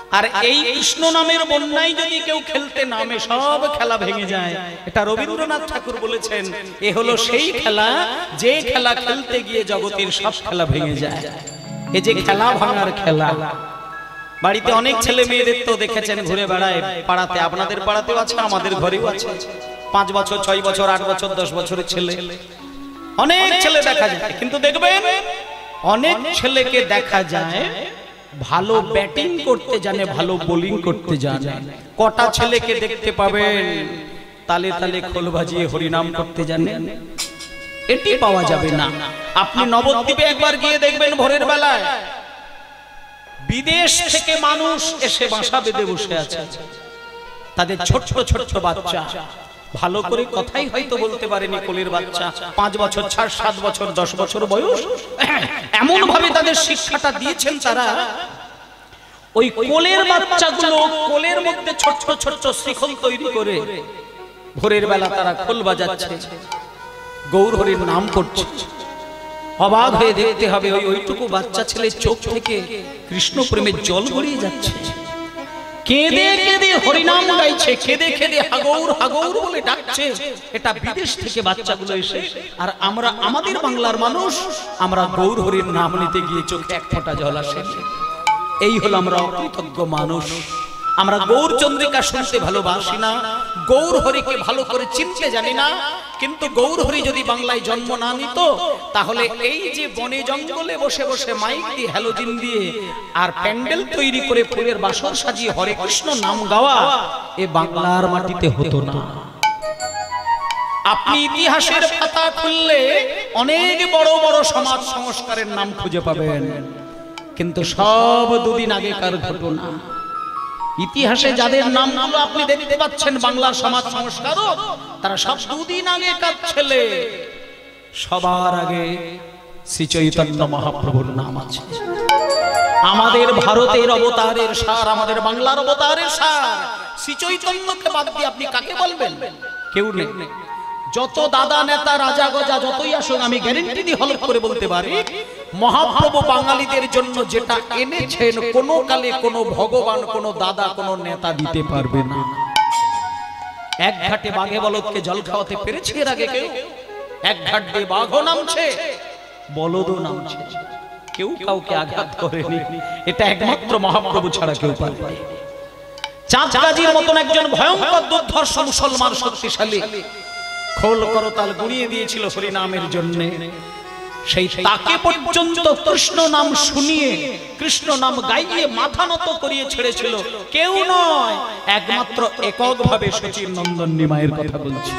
আর এই কৃষ্ণ নামের বন্যায় যদি কেউ খেলতে নামে সব খেলা ভেঙে যায়। এটা রবীন্দ্রনাথ ঠাকুর বলেছেন, এ হলো সেই খেলা যে খেলা খেলতে গিয়ে জগতের সব খেলা ভেঙে যায়। এই যে খেলা ভাঙার খেলা, বাড়িতে অনেক ছেলে মেয়েদের তো দেখেছেন ঘুরে বেড়ায় পাড়াতে, আপনাদের পাড়াতেও আছে, আমাদের ঘরেও আছে। 5 বছর 6 বছর 8 বছর 10 বছরের ছেলে, অনেক ছেলে দেখা যায়। কিন্তু দেখবেন অনেক ছেলেকে দেখা যায় ভালো ব্যাটিং করতে জানে, ভালো বোলিং করতে জানে। কটা ছেলেকে দেখতে পাবেন তালে তালে খোল বাজিয়ে হরিনাম করতে জানে? এটি পাওয়া যাবে না। আপনি নবদ্বীপে একবার গিয়ে দেখবেন ভোরের বেলায় বিদেশ থেকে মানুষ এসে বাসা বেঁধে বসে আছে। তাদের ছোট্ট ছোট্ট বাচ্চা, ভালো করে কথাই হয়তো বলতে পারেনি, কোলের বাচ্চা, 5 বছর 6 7 বছর 10 বছর বয়স, এমন ভাবে তাদের শিক্ষাটা দিয়েছেন তারা, ওই কোলের বাচ্চাগুলো কোলের মধ্যে ছোট্ট ছোট্ট শিখল তৈরি করে ভোরের বেলা তারা খোল বাজাচ্ছে, গৌর হরির নাম করছে। অবাক হয়ে দেখতে হবে ওইটুকু বাচ্চা ছেলে চোখ থেকে কৃষ্ণ প্রেমের জল গড়িয়ে যাচ্ছে, কেঁদে কেঁদে হরিনাম গাইছে, কেঁদে কেঁদে হাগৌর হাগৌর বলে ডাকছে। এটা বিদেশ থেকে বাচ্চাগুলো এসে, আর আমরা আমাদের বাংলার মানুষ, আমরা গৌর হরির নাম নিতে গিয়ে চোখে এক ফোঁটা জল আসে। এই হলো আমরা অকৃতজ্ঞ মানুষ। আমরা গৌর চন্দ্রিকা শুনতে ভালোবাসি না, গৌর হরিকে ভালো করে চিনতে জানি না। কিন্তু গৌর হরি যদি বাংলায় জন্ম না নিত, তাহলে এই যে বনে জঙ্গলে বসে বসে মাইক দিয়ে হ্যালোজিন দিয়ে আর প্যান্ডেল তৈরি করে ফুলের বাসর সাজিয়ে হরে কৃষ্ণ নাম গাওয়া এ বাংলার মাটিতে হতো না। আপনি ইতিহাসের পাতা খুললে অনেক বড় বড় সমাজ সংস্কারের নাম খুঁজে পাবেন, কিন্তু সব দুদিন আগেকার ঘটনা। ইতিহাসে যাদের নামগুলো আপনি দেখতে পাচ্ছেন বাংলার সমাজ সংস্কারক, তারা সব দুদিন আগেকার ছেলে। সবার আগে শ্রী চৈতন্য মহাপ্রভুর নাম আছে। আমাদের ভারতের অবতারের সার, আমাদের বাংলার অবতারের সার শ্রী চৈতন্যকে বাদ দিয়ে আপনি কাকে বলবেন? কেউ নেই। যত দাদা নেতা রাজা গজা যতই আসুন, আমি গ্যারেন্টি দিয়ে হলফ করে বলতে পারি, মহাপ্রভু বাঙালিদের জন্য যেটা এনেছেন কোন কালে কোন ভগবান, কোন দাদা, কোন নেতা দিতে পারবে না। এক ঘাটে বাঘে বলদকে জল খাওয়াতে পেরেছে এর আগে কেউ? এক ঘাট দিয়ে বাঘও নামছে, বলদও নামছে, কেউ কাউকে আঘাত করেনি। এটা একমাত্র মহাপ্রভু ছাড়া কেউ পারবে না। চাঁদ গাজীর মতন একজন ভয়ঙ্কর দুর্ধর্ষ মুসলমান শক্তিশালী খোল করতাল গুড়িয়ে দিয়েছিল হরিনামের জন্য। সেই তাকে পর্যন্ত কৃষ্ণ নাম শুনিয়ে, কৃষ্ণ নাম গাইয়ে মাথা নত করিয়ে ছেড়েছিল কেউ নয়, একমাত্র এককভাবে শচীর নন্দন নিমাইয়ের কথা বলছি।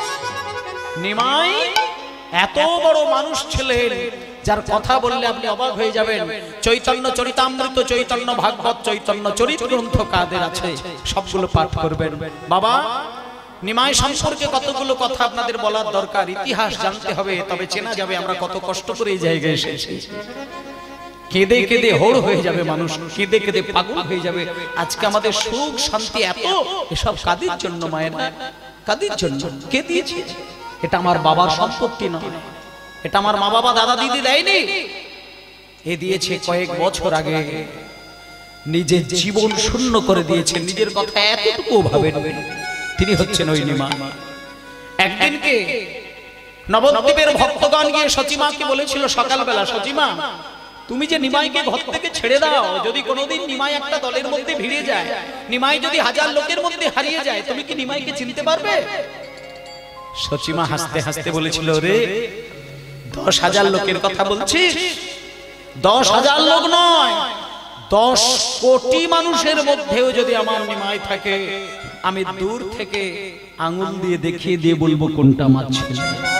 নিমাই এত বড় মানুষ ছিলেন যার কথা বললে আপনি অবাক হয়ে যাবেন। চৈতন্য চরিতামৃত, চৈতন্য ভাগবত, চৈতন্য চরিত গ্রন্থ কাদের আছে সবগুলো পাঠ করবেন। বাবা, নিমাই সম্পর্কে কতগুলো কথা আপনাদের বলার দরকার। ইতিহাস জানতে হবে, তবে চেনা যাবে আমরা কত কষ্ট করে এই জায়গায় এসেছি। কেঁদে কেঁদে হোড় হয়ে যাবে মানুষ, কেঁদে কেঁদে পাগল হয়ে যাবে। আজকে আমাদের সুখ শান্তি এত, এসব কাদের জন্য মায়েরা? কাদের জন্য? কে দিয়েছে? এটা আমার বাবার সম্পত্তি নয়, এটা আমার মা বাবা দাদা দিদি দেয়নি, এ দিয়েছে কয়েক বছর আগে। নিজের জীবন শূন্য করে দিয়েছেন, নিজের কথা এতটুকু ভাবেন। তিনি হচ্ছেন ওই নিমাই। একদিনকে নবদ্বীপের ভক্তগণ গিয়ে সচিমাকে বলেছিল সকালবেলা, সচিমা তুমি যে নিমাইকে ঘর থেকে ছেড়ে দাও, যদি কোনোদিন নিমাই একটা দলের মধ্যে ভিড়ে যায়, নিমাই যদি 1000 লোকের মধ্যে হারিয়ে যায়, তুমি কি নিমাইকে চিনতে পারবে? সচিমা হাসতে হাসতে বলেছিল, রে 10,000 লোকের কথা বলছিস? 10,000 লোক নয়, 10 কোটি মানুষের মধ্যেও যদি আমার নিমাই থাকে, আমি দূর থেকে আঙুল দিয়ে দেখিয়ে দিয়ে বলবো কোনটা মাছ ছিল।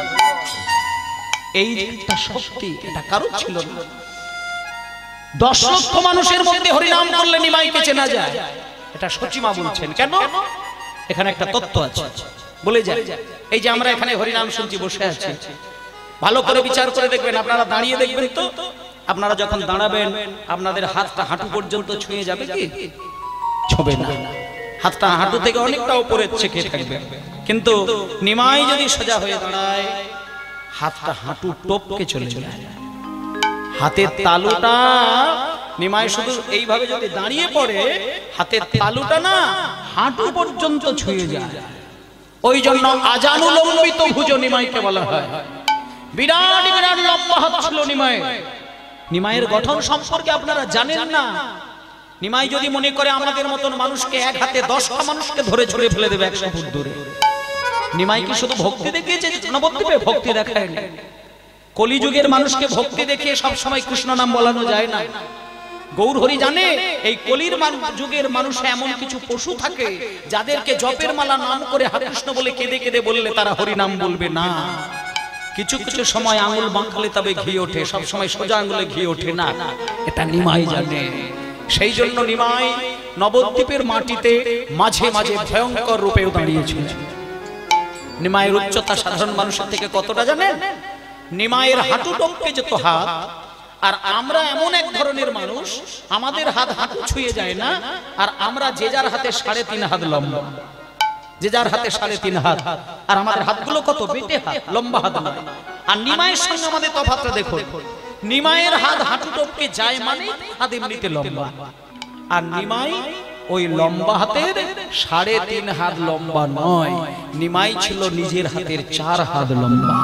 এই একটা শক্তি, এটা কারো ছিল না। 10 লক্ষ মানুষের মধ্যে হরিনাম করলে নিমাইকে চেনা যায়, এটা সচিমা বলছেন। কেন? এখানে একটা তত্ত্ব আছে, বলে যায়। এই যে আমরা এখানে হরিনাম শুনছি, বসে আছি, ভালো করে বিচার করে দেখবেন। আপনারা দাঁড়িয়ে দেখবেন তো, আপনারা যখন দাঁড়াবেন আপনাদের হাতটা হাঁটু পর্যন্ত ছুঁয়ে যাবে কি? ছবে না। হাতটা হাঁটু থেকে অনেকটা উপরে ছেকে থাকবে। কিন্তু নিমাই যদি সোজা হয়ে দাঁড়ায়, হাতটা হাঁটু টপকে চলে যায়। হাতের তালুটা নিমাই শুধু এইভাবে যদি দাঁড়িয়ে পড়ে হাতের তালুটা না হাঁটু পর্যন্ত ছুঁয়ে যায়। ওই জন্য আজানুলম্বিত ভুজ নিমাইকে বলা হয়। বিরাট বিরাট লম্বা হাত ছিল নিমাই। নিমাইয়ের গঠন সম্পর্কে আপনারা জানেন না। নিমাই যদি মনে করে আমাদের মতন মানুষকে এক হাতে 10টা মানুষকে ধরে ছড়ে ফেলে দেবে 100 ফুট দূরে। নিমাই কি শুধু ভক্তি দেখিয়েছে নবদ্বীপে? ভক্তি দেখায়নি। কলিযুগের মানুষকে ভক্তি দেখিয়ে সব সময় কৃষ্ণ নাম বলানো যায় না। গৌর হরি জানে এই কলির যুগের মানুষে এমন কিছু পশু থাকে যাদেরকে জপের মালা নাম করে হরে কৃষ্ণ বলে কেঁদে কেঁদে বললে তারা হরি নাম বলবে না। কিছু কিছু সময় আঙুল বাঁকালে তবে ঘি ওঠে, সব সময় সোজা আঙুলে ঘি ওঠে না। এটা নিমাই জানে। সেই জন্য নিমাই নবদ্বীপের মাটিতে মাঝে মাঝে ভয়ঙ্কর রূপেও দাঁড়িয়েছিল। নিমাইয়ের উচ্চতা সাধারণ মানুষের থেকে কতটা জানেন? নিমাইয়ের হাঁটু টপকে যেত হাত। আর আমরা এমন এক ধরনের মানুষ, আমাদের হাত হাঁটু ছুঁয়ে যায় না, আর আমরা যে যার হাতে 3.5 হাত লম্বা, যে যার হাতে 3.5 হাত, আর আমাদের হাতগুলো কত বেটে হাত, লম্বা হাত না। আর নিমাইয়ের সঙ্গে আমাদের তফাৎটা দেখুন। নিমাইয়ের হাত হাঁটু টপকে যায় মানে হাত এমনিতে লম্বা, আর নিমাই ওই লম্বা হাতের 3.5 হাত লম্বা নয়। নিমাই ছিল নিজের হাতের 4 হাত লম্বা।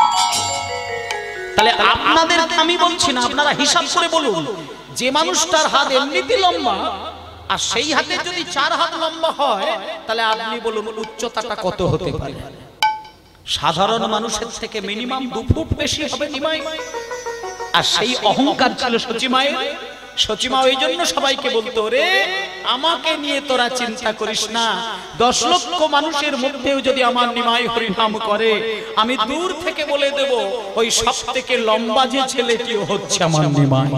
তাহলে আপনাদের আমি বলছি না, আপনারা হিসাব করে বলুন, যে মানুষটার হাত এমনিতে লম্বা আর সেই হাতে যদি 4 হাত লম্বা হয়, তাহলে আপনি বলুন উচ্চতাটা কত হতে পারে? সাধারণ মানুষের থেকে মিনিমাম 2 ফুট বেশি হবে নিমাই। আর সেই অহংকার ছিল সচিমায়ের। সচিমা ওই জন্য সবাইকে বলতো, রে আমাকে নিয়ে তোরা চিন্তা করিস না, 10 লক্ষ মানুষের মধ্যেও যদি আমার নিমাই হরিনাম করে, আমি দূর থেকে বলে দেব ওই সব থেকে লম্বা যে ছেলেটি হচ্ছে আমার নিমাই।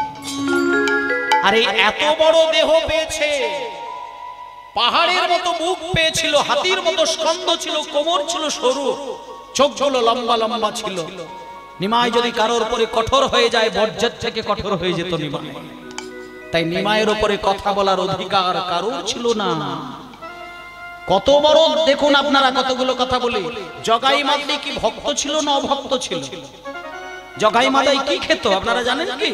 আরে এত বড় দেহ পেয়েছে, পাহাড়ের মতো মুখ পেয়েছিল, হাতির মতো স্কন্ধ ছিল, কোমর ছিল সরু, চোখগুলো লম্বা লম্বা ছিল। নিমাই যদি কারোর উপরে কঠোর হয়ে যায়, বজ্রের থেকে কঠোর হয়ে যেত নিমাই। তাই নিমাইয়ের উপরে কথা বলার অধিকার কারোর ছিল না। কত বড় দেখুন আপনারা, কতগুলো কথা বলি। জগাই মাদাই কি ভক্ত ছিল না অভক্ত ছিল? জগাই মাদাই কি খেত আপনারা জানেন কি?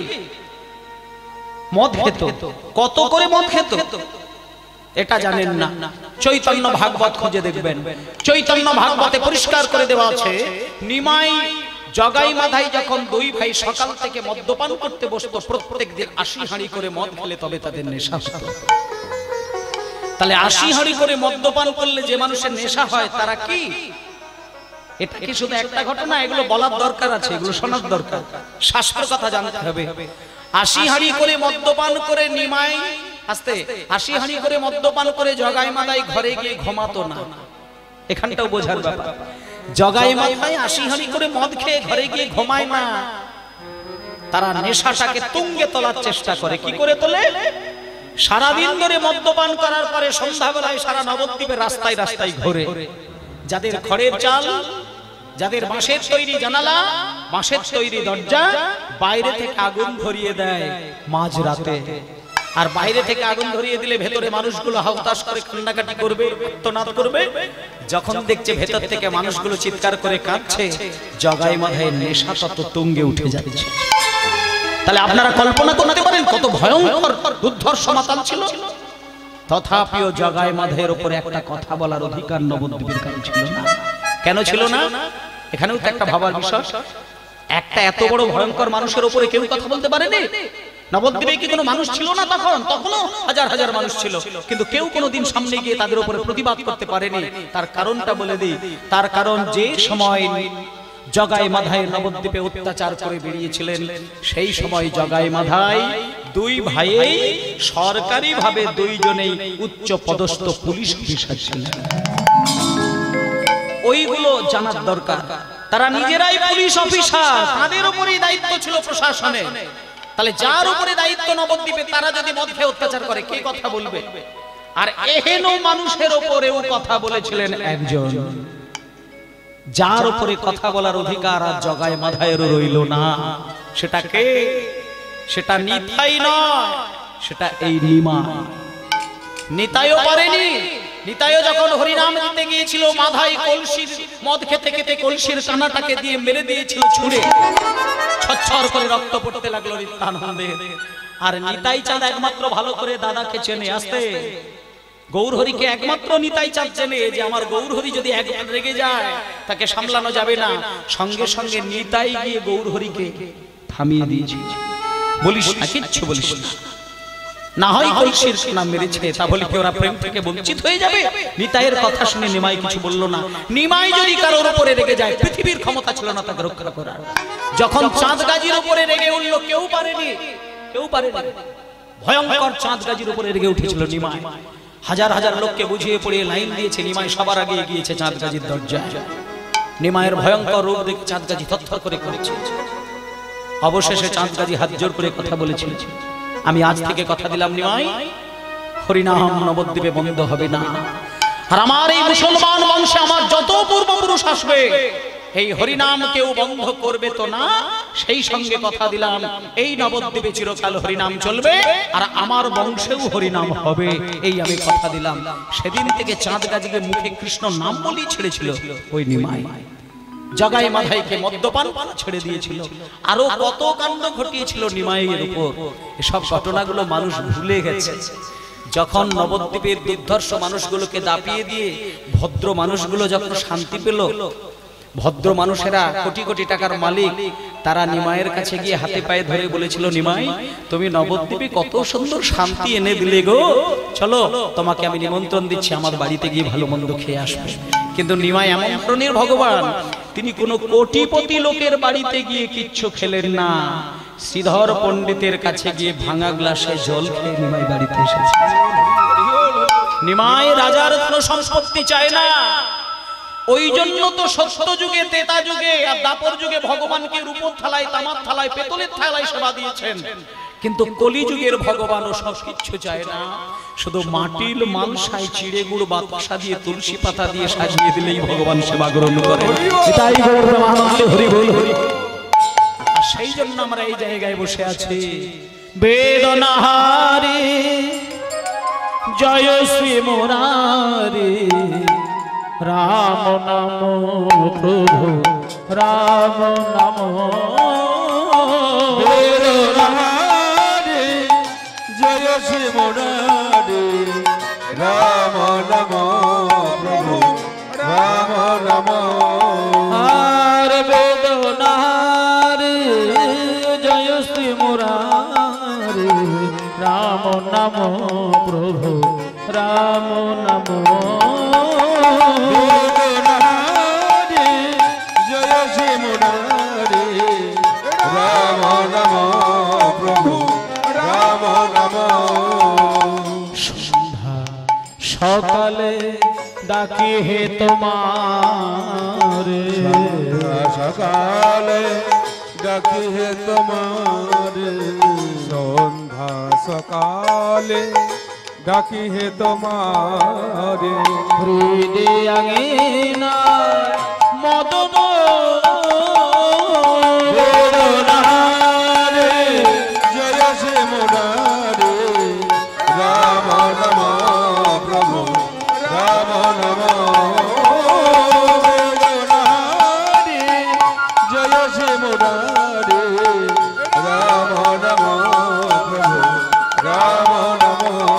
মদ খেত। কত করে মদ খেত এটা জানেন না? চৈতন্য ভাগবত খুঁজে দেখবেন। চৈতন্য ভাগবতে পরিষ্কার করে দেওয়া আছে, নিমাই জগাই মাধাই যখন 2 ভাই সকাল থেকে মদ্যপান করতে বসতো, প্রত্যেক দিন 80 হাঁড়ি করে মদ খেলে তবে তাদের নেশা হতো। তাহলে 80 হাঁড়ি করে মদ্যপান করলে যে মানুষের নেশা হয় তারা কি? এটা কি শুধু একটা ঘটনা? এগুলো বলার দরকার আছে, এগুলো শোনার দরকার, শাস্ত্র কথা জানতে হবে। 80 হাঁড়ি করে মদ্যপান করে নিমাই, আস্তে 80 হাঁড়ি করে মদ্যপান করে জগাই মাদাই ঘরে গিয়ে ঘুমাতো না। এখানটাও বোঝার ব্যাপার। জগাই মাদাই 80 হাঁড়ি করে মদ খেয়ে ঘরে গিয়ে ঘুমায় না, তারা নেশাটাকে তুঙ্গে তোলার চেষ্টা করে। কি করে তোলে? সারাদিন ধরে মদ্যপান করার পরে সন্ধ্যাবেলায় সারা নবদ্বীপের রাস্তায় রাস্তায় ঘোরে। যাদের খড়ের চাল, যাদের বাঁশের তৈরি জানালা, বাঁশের তৈরি দরজা, বাইরে থেকে আগুন ধরিয়ে দেয় মাঝ রাতে। আর বাইরে থেকে আগুন ধরিয়ে দিলে ভেতরে মানুষগুলো হাউতাস করে কান্নাকাটি করবে, আর্তনাদ করবে। যখন দেখছে ভেতর থেকে মানুষগুলো চিৎকার করে কাঁদছে, জগাই মাধাইয়ের নেশা তত তুঙ্গে উঠে যাচ্ছে। তাহলে আপনারা কল্পনা করতে পারেন কত ভয়ঙ্কর দুর্ধর্ষ মাতাল ছিল। তথাপিও জগাই মাধাইয়ের উপরে একটা কথা বলার অধিকার নবদ্বীপের কারণ ছিল না। কেন ছিল না? এখানেও তো একটা ভাবার বিষয়। একটা এত বড় ভয়ঙ্কর মানুষের উপরে কেউ কথা বলতে পারেনি? নবদ্বীপে কি কোনো মানুষ ছিল না তখন? তখনও হাজার হাজার মানুষ ছিল, কিন্তু কেউ কোনোদিন সামনে গিয়ে তাদের উপরে প্রতিবাদ করতে পারেনি। তার কারণটা বলে দিই। তার কারণ, যে সময় জগাই মাধাই নবদ্বীপে অত্যাচার করে বেরিয়েছিলেন, সেই সময় জগাই মাধাই 2 ভাইয়েই সরকারি ভাবে 2 জনেই উচ্চ পদস্থ পুলিশ অফিসার ছিলেন। ওইগুলো জানার দরকার। তারা নিজেরাই পুলিশ অফিসার, তাদের উপরেই দায়িত্ব ছিল প্রশাসনে। তাহলে যার উপরে দায়িত্ব নবদ্বীপে, তারা যদি মদ খেয়ে অত্যাচার করে, কে কথা বলবে? আর এহেন মানুষের উপরেও কথা বলেছিলেন একজন, যার উপরে কথা বলার অধিকার আর জগাই মাধাইয়েরও রইল না। সেটা কে? সেটা নিতাই নয়, সেটা এই নিমাই। নিতাইও পারেনি। নিতাইও যখন হরিনাম দিতে গিয়েছিল, মাধাই কলসির মদ খেতে খেতে কলসির কানাটাকে দিয়ে মেরে দিয়েছিল ছুঁড়ে। ছচ্ছর করে রক্ত পড়তে লাগলো নিত্যানন্দের। আর নিতাই চাঁদ একমাত্র ভালো করে দাদাকে চেনে। আসতে গৌরহরিকে একমাত্র নিতাই চাঁদ চেনে যে আমার গৌরহরি যদি একবার রেগে যায় তাকে সামলানো যাবে না। সঙ্গে সঙ্গে নিতাই গিয়ে গৌরহরিকে থামিয়ে দিয়েছে। বলিস না, কিচ্ছু বলিস না, না হয় কলসির নাম মেরেছে, তা বলি কি ওরা প্রেম থেকে বঞ্চিত হয়ে যাবে? নিতাইয়ের কথা শুনে নিমাই কিছু বলল না। নিমাই যদি কারোর উপরে রেগে যায় পৃথিবীর ক্ষমতা ছিল না তাকে রক্ষা করার। যখন চাঁদ গাজীর উপরে রেগে উঠল কেউ পারেনি, কেউ পারেনি। ভয়ঙ্কর চাঁদ গাজীর উপরে রেগে উঠেছিল নিমাই। হাজার হাজার লোককে বুঝিয়ে পড়িয়ে লাইন দিয়েছে। নিমাই সবার আগে গিয়েছে চাঁদ গাজীর দরজায়। নিমাইয়ের ভয়ঙ্কর রূপ দেখে চাঁদ গাজী থরথর করে করেছে। অবশেষে চাঁদ গাজী হাত জোর করে কথা বলেছিল, আমি আজ থেকে কথা দিলাম নিমাই, হরিনাম নবদ্বীপে বন্ধ হবে না। আর আমার এই মুসলমান বংশে আমার যত পূর্বপুরুষ আসবে এই হরিনাম কেউ বন্ধ করবে তো না। সেই সঙ্গে কথা দিলাম এই নবদ্বীপে চিরকাল হরিনাম চলবে আর আমার বংশেও হরিনাম হবে, এই আমি কথা দিলাম। সেদিন থেকে চাঁদ গাজীকে মুখে কৃষ্ণ নাম বলেই ছেড়েছিল ওই নিমাই। জগাই মাধাইকে মদ্যপান ছেড়ে দিয়েছিল। আরো কত কাণ্ড ঘটিয়েছিল নিমাইয়ের উপর। এসব ঘটনাগুলো মানুষ ভুলে গেছে। যখন নবদ্বীপের দুর্ধর্ষ মানুষগুলোকে দাপিয়ে দিয়ে ভদ্র মানুষগুলো যখন শান্তি পেল, ভদ্র মানুষেরা কোটি কোটি টাকার মালিক, তারা নিমাইয়ের কাছে গিয়ে হাতে পায়ে ধরে বলেছিল, নিমাই তুমি নবদ্বীপে কত সুন্দর শান্তি এনে দিলে গো, চলো তোমাকে আমি নিমন্ত্রণ দিচ্ছি, আমার বাড়িতে গিয়ে ভালো মন্দ খেয়ে আসবে। কিন্তু নিমাই এমন ধরনের ভগবান, তিনি কোনো কোটিপতি লোকের বাড়িতে গিয়ে কিচ্ছু খেলেন না। শ্রীধর পণ্ডিতের কাছে গিয়ে ভাঙা গ্লাসে জল খেয়ে নিমাই বাড়িতে এসেছে। নিমাই রাজার কোনো সম্পত্তি চায় না। ওই জন্য তো সত্য যুগে, তেতা যুগে আর দাপর যুগে ভগবানকে রূপোর থালায়, তামার থালায়, পেতলের থালায় সেবা দিয়েছেন। কিন্তু কলিযুগের ভগবানও সব কিছু চায় না। শুধু মাটির মালসায় চিড়ে গুড় বাতাসা দিয়ে তুলসী পাতা দিয়ে সাজিয়ে দিলেই ভগবান সেবা গ্রহণ করে। তাই হরি বল হরি। আর সেই জন্য আমরা এই জায়গায় বসে আছি। বেদনাহারি জয় শ্রী মুরারি, রাম নাম প্রভু রাম নাম, বেদনাহারি জয় শ্রী মুরারি, রাম নাম প্রভু রাম নাম। আর বেদনাহারি জয় শ্রী মুরারি, রাম নাম প্রভু রাম নাম। বেদনাহারি জয় শ্রী মুরারি, রাম নাম প্রভু রাম নাম। সন্ধ্যা সকালে ডাকি হে তোমার, সকালে ডাকি হে তোমার, সন্ধ্যা সকালে ডাকি হে তোমার, হৃদয় আঙিনা মদন বেদনাহারি জয় শ্রী মুরারি, রাম নাম প্রভু রাম নাম। বেদনাহারি জয় শ্রী মুরারি, রাম নাম প্রভু রাম নাম।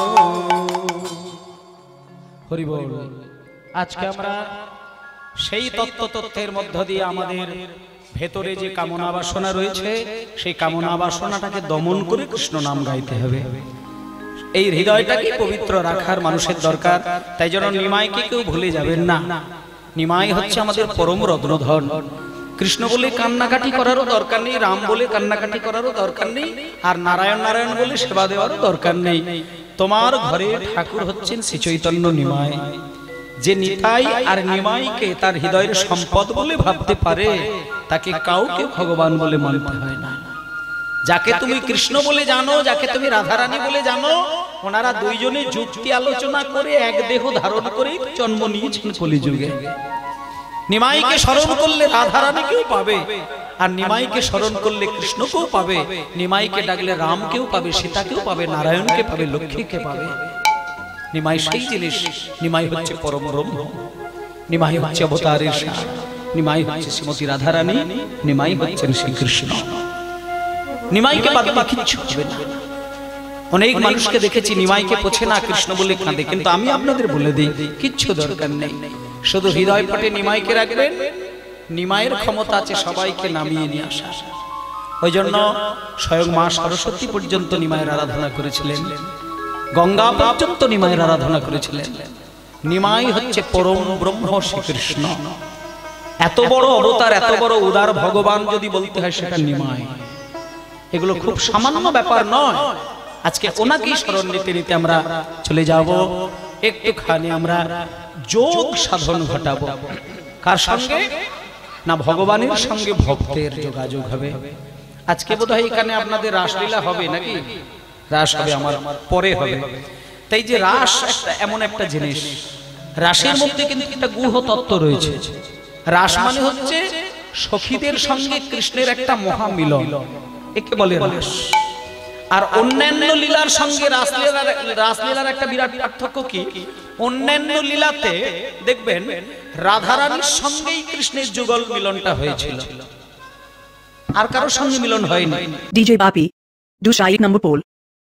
হরি বল। আজকে আমরা সেই তত্ত্বের মধ্য দিয়ে আমাদের ভেতরে যে কামনা বাসনা রয়েছে সেই কামনা বাসনাটাকে দমন করে কৃষ্ণ নাম গাইতে হবে। এই হৃদয়টাকে পবিত্র রাখার মানুষের দরকার। তাই জন্য নিমাইকে কেউ ভুলে যাবেন না। নিমাই হচ্ছে আমাদের পরম রত্নধন। কৃষ্ণ বলে কান্নাকাটি করারও দরকার নেই, রাম বলে কান্নাকাটি করারও দরকার নেই, আর নারায়ণ নারায়ণ বলে সেবা দেওয়ারও দরকার নেই। তোমার ঘরে ঠাকুর হচ্ছেন শ্রী চৈতন্য নিমাই। যে নিতাই আর নিমাইকে তার হৃদয়ের সম্পদ বলে ভাবতে পারে তাকে কাউকে ভগবান বলে মানতে হয় না। যাকে তুমি কৃষ্ণ বলে জানো, যাকে তুমি রাধারানী বলে জানো, ওনারা দুইজনে যুক্তি আলোচনা করে এক দেহ ধারণ করেই জন্ম নিয়েছেন কলিযুগে। নিমাইকে স্মরণ করলে রাধারানীকেও পাবে, আর নিমাইকে স্মরণ করলে কৃষ্ণকেও পাবে, নিমাইকে ডাকলে রামকেও পাবে, সীতাকেও পাবে, নারায়ণকে পাবে, লক্ষ্মীকে পাবে। নিমাই সেই জিনিস। নিমাই হচ্ছে পরম ব্রহ্ম, নিমাই হচ্ছে অবতারের সার, নিমাই হচ্ছে শ্রীমতী রাধারানী, নিমাই হচ্ছেন শ্রীকৃষ্ণ। নিমাইকে বাদ বাকি কিছু হবে না। অনেক মানুষকে দেখেছি নিমাইকে পোছে না, কৃষ্ণ বলে কাঁদে, কিন্তু আমি আপনাদের বলে দিই কিচ্ছু দরকার নেই, শুধু হৃদয় পটে নিমাইকে রাখবেন। নিমাইয়ের ক্ষমতা আছে সবাইকে নামিয়ে নিয়ে আসা। ওই জন্য স্বয়ং মা সরস্বতী পর্যন্ত নিমাইয়ের আরাধনা করেছিলেন, গঙ্গা পর্যন্ত নিমাইয়ের আরাধনা করেছিলেন। নিমাই হচ্ছে পরম ব্রহ্ম শ্রীকৃষ্ণ। এত বড় অবতার, এত বড় উদার ভগবান যদি বলতে হয় সেটা নিমাই। এগুলো খুব সামান্য ব্যাপার নয়। আজকে ওনাকেই স্মরণ নিতে নিতে আমরা চলে যাব, একটুখানি আমরা যোগ সাধন ঘটাবো। কার সঙ্গে? না ভগবানের সঙ্গে ভক্তের যোগাযোগ হবে। আজকে বোধহয় এখানে আপনাদের রাসলীলা হবে নাকি? রাস হবে, আমার পরে হবে। তাই যে রাস এমন একটা জিনিস, রাসের মধ্যে কিন্তু একটা গুহ তত্ত্ব রয়েছে। রাস মানে হচ্ছে সখীদের সঙ্গে কৃষ্ণের একটা মহামিলন, একে বলে রাস। আর অন্যান্য লীলার সঙ্গে রাসলীলার একটা বিরাট পার্থক্য কি? অন্যান্য লীলাতে দেখবেন রাধারানীর সঙ্গেই কৃষ্ণের যুগল মিলনটা হয়েছিল, আর কারোর সঙ্গে মিলন হয়নি। DJ Bapi, du Shaik number Pol.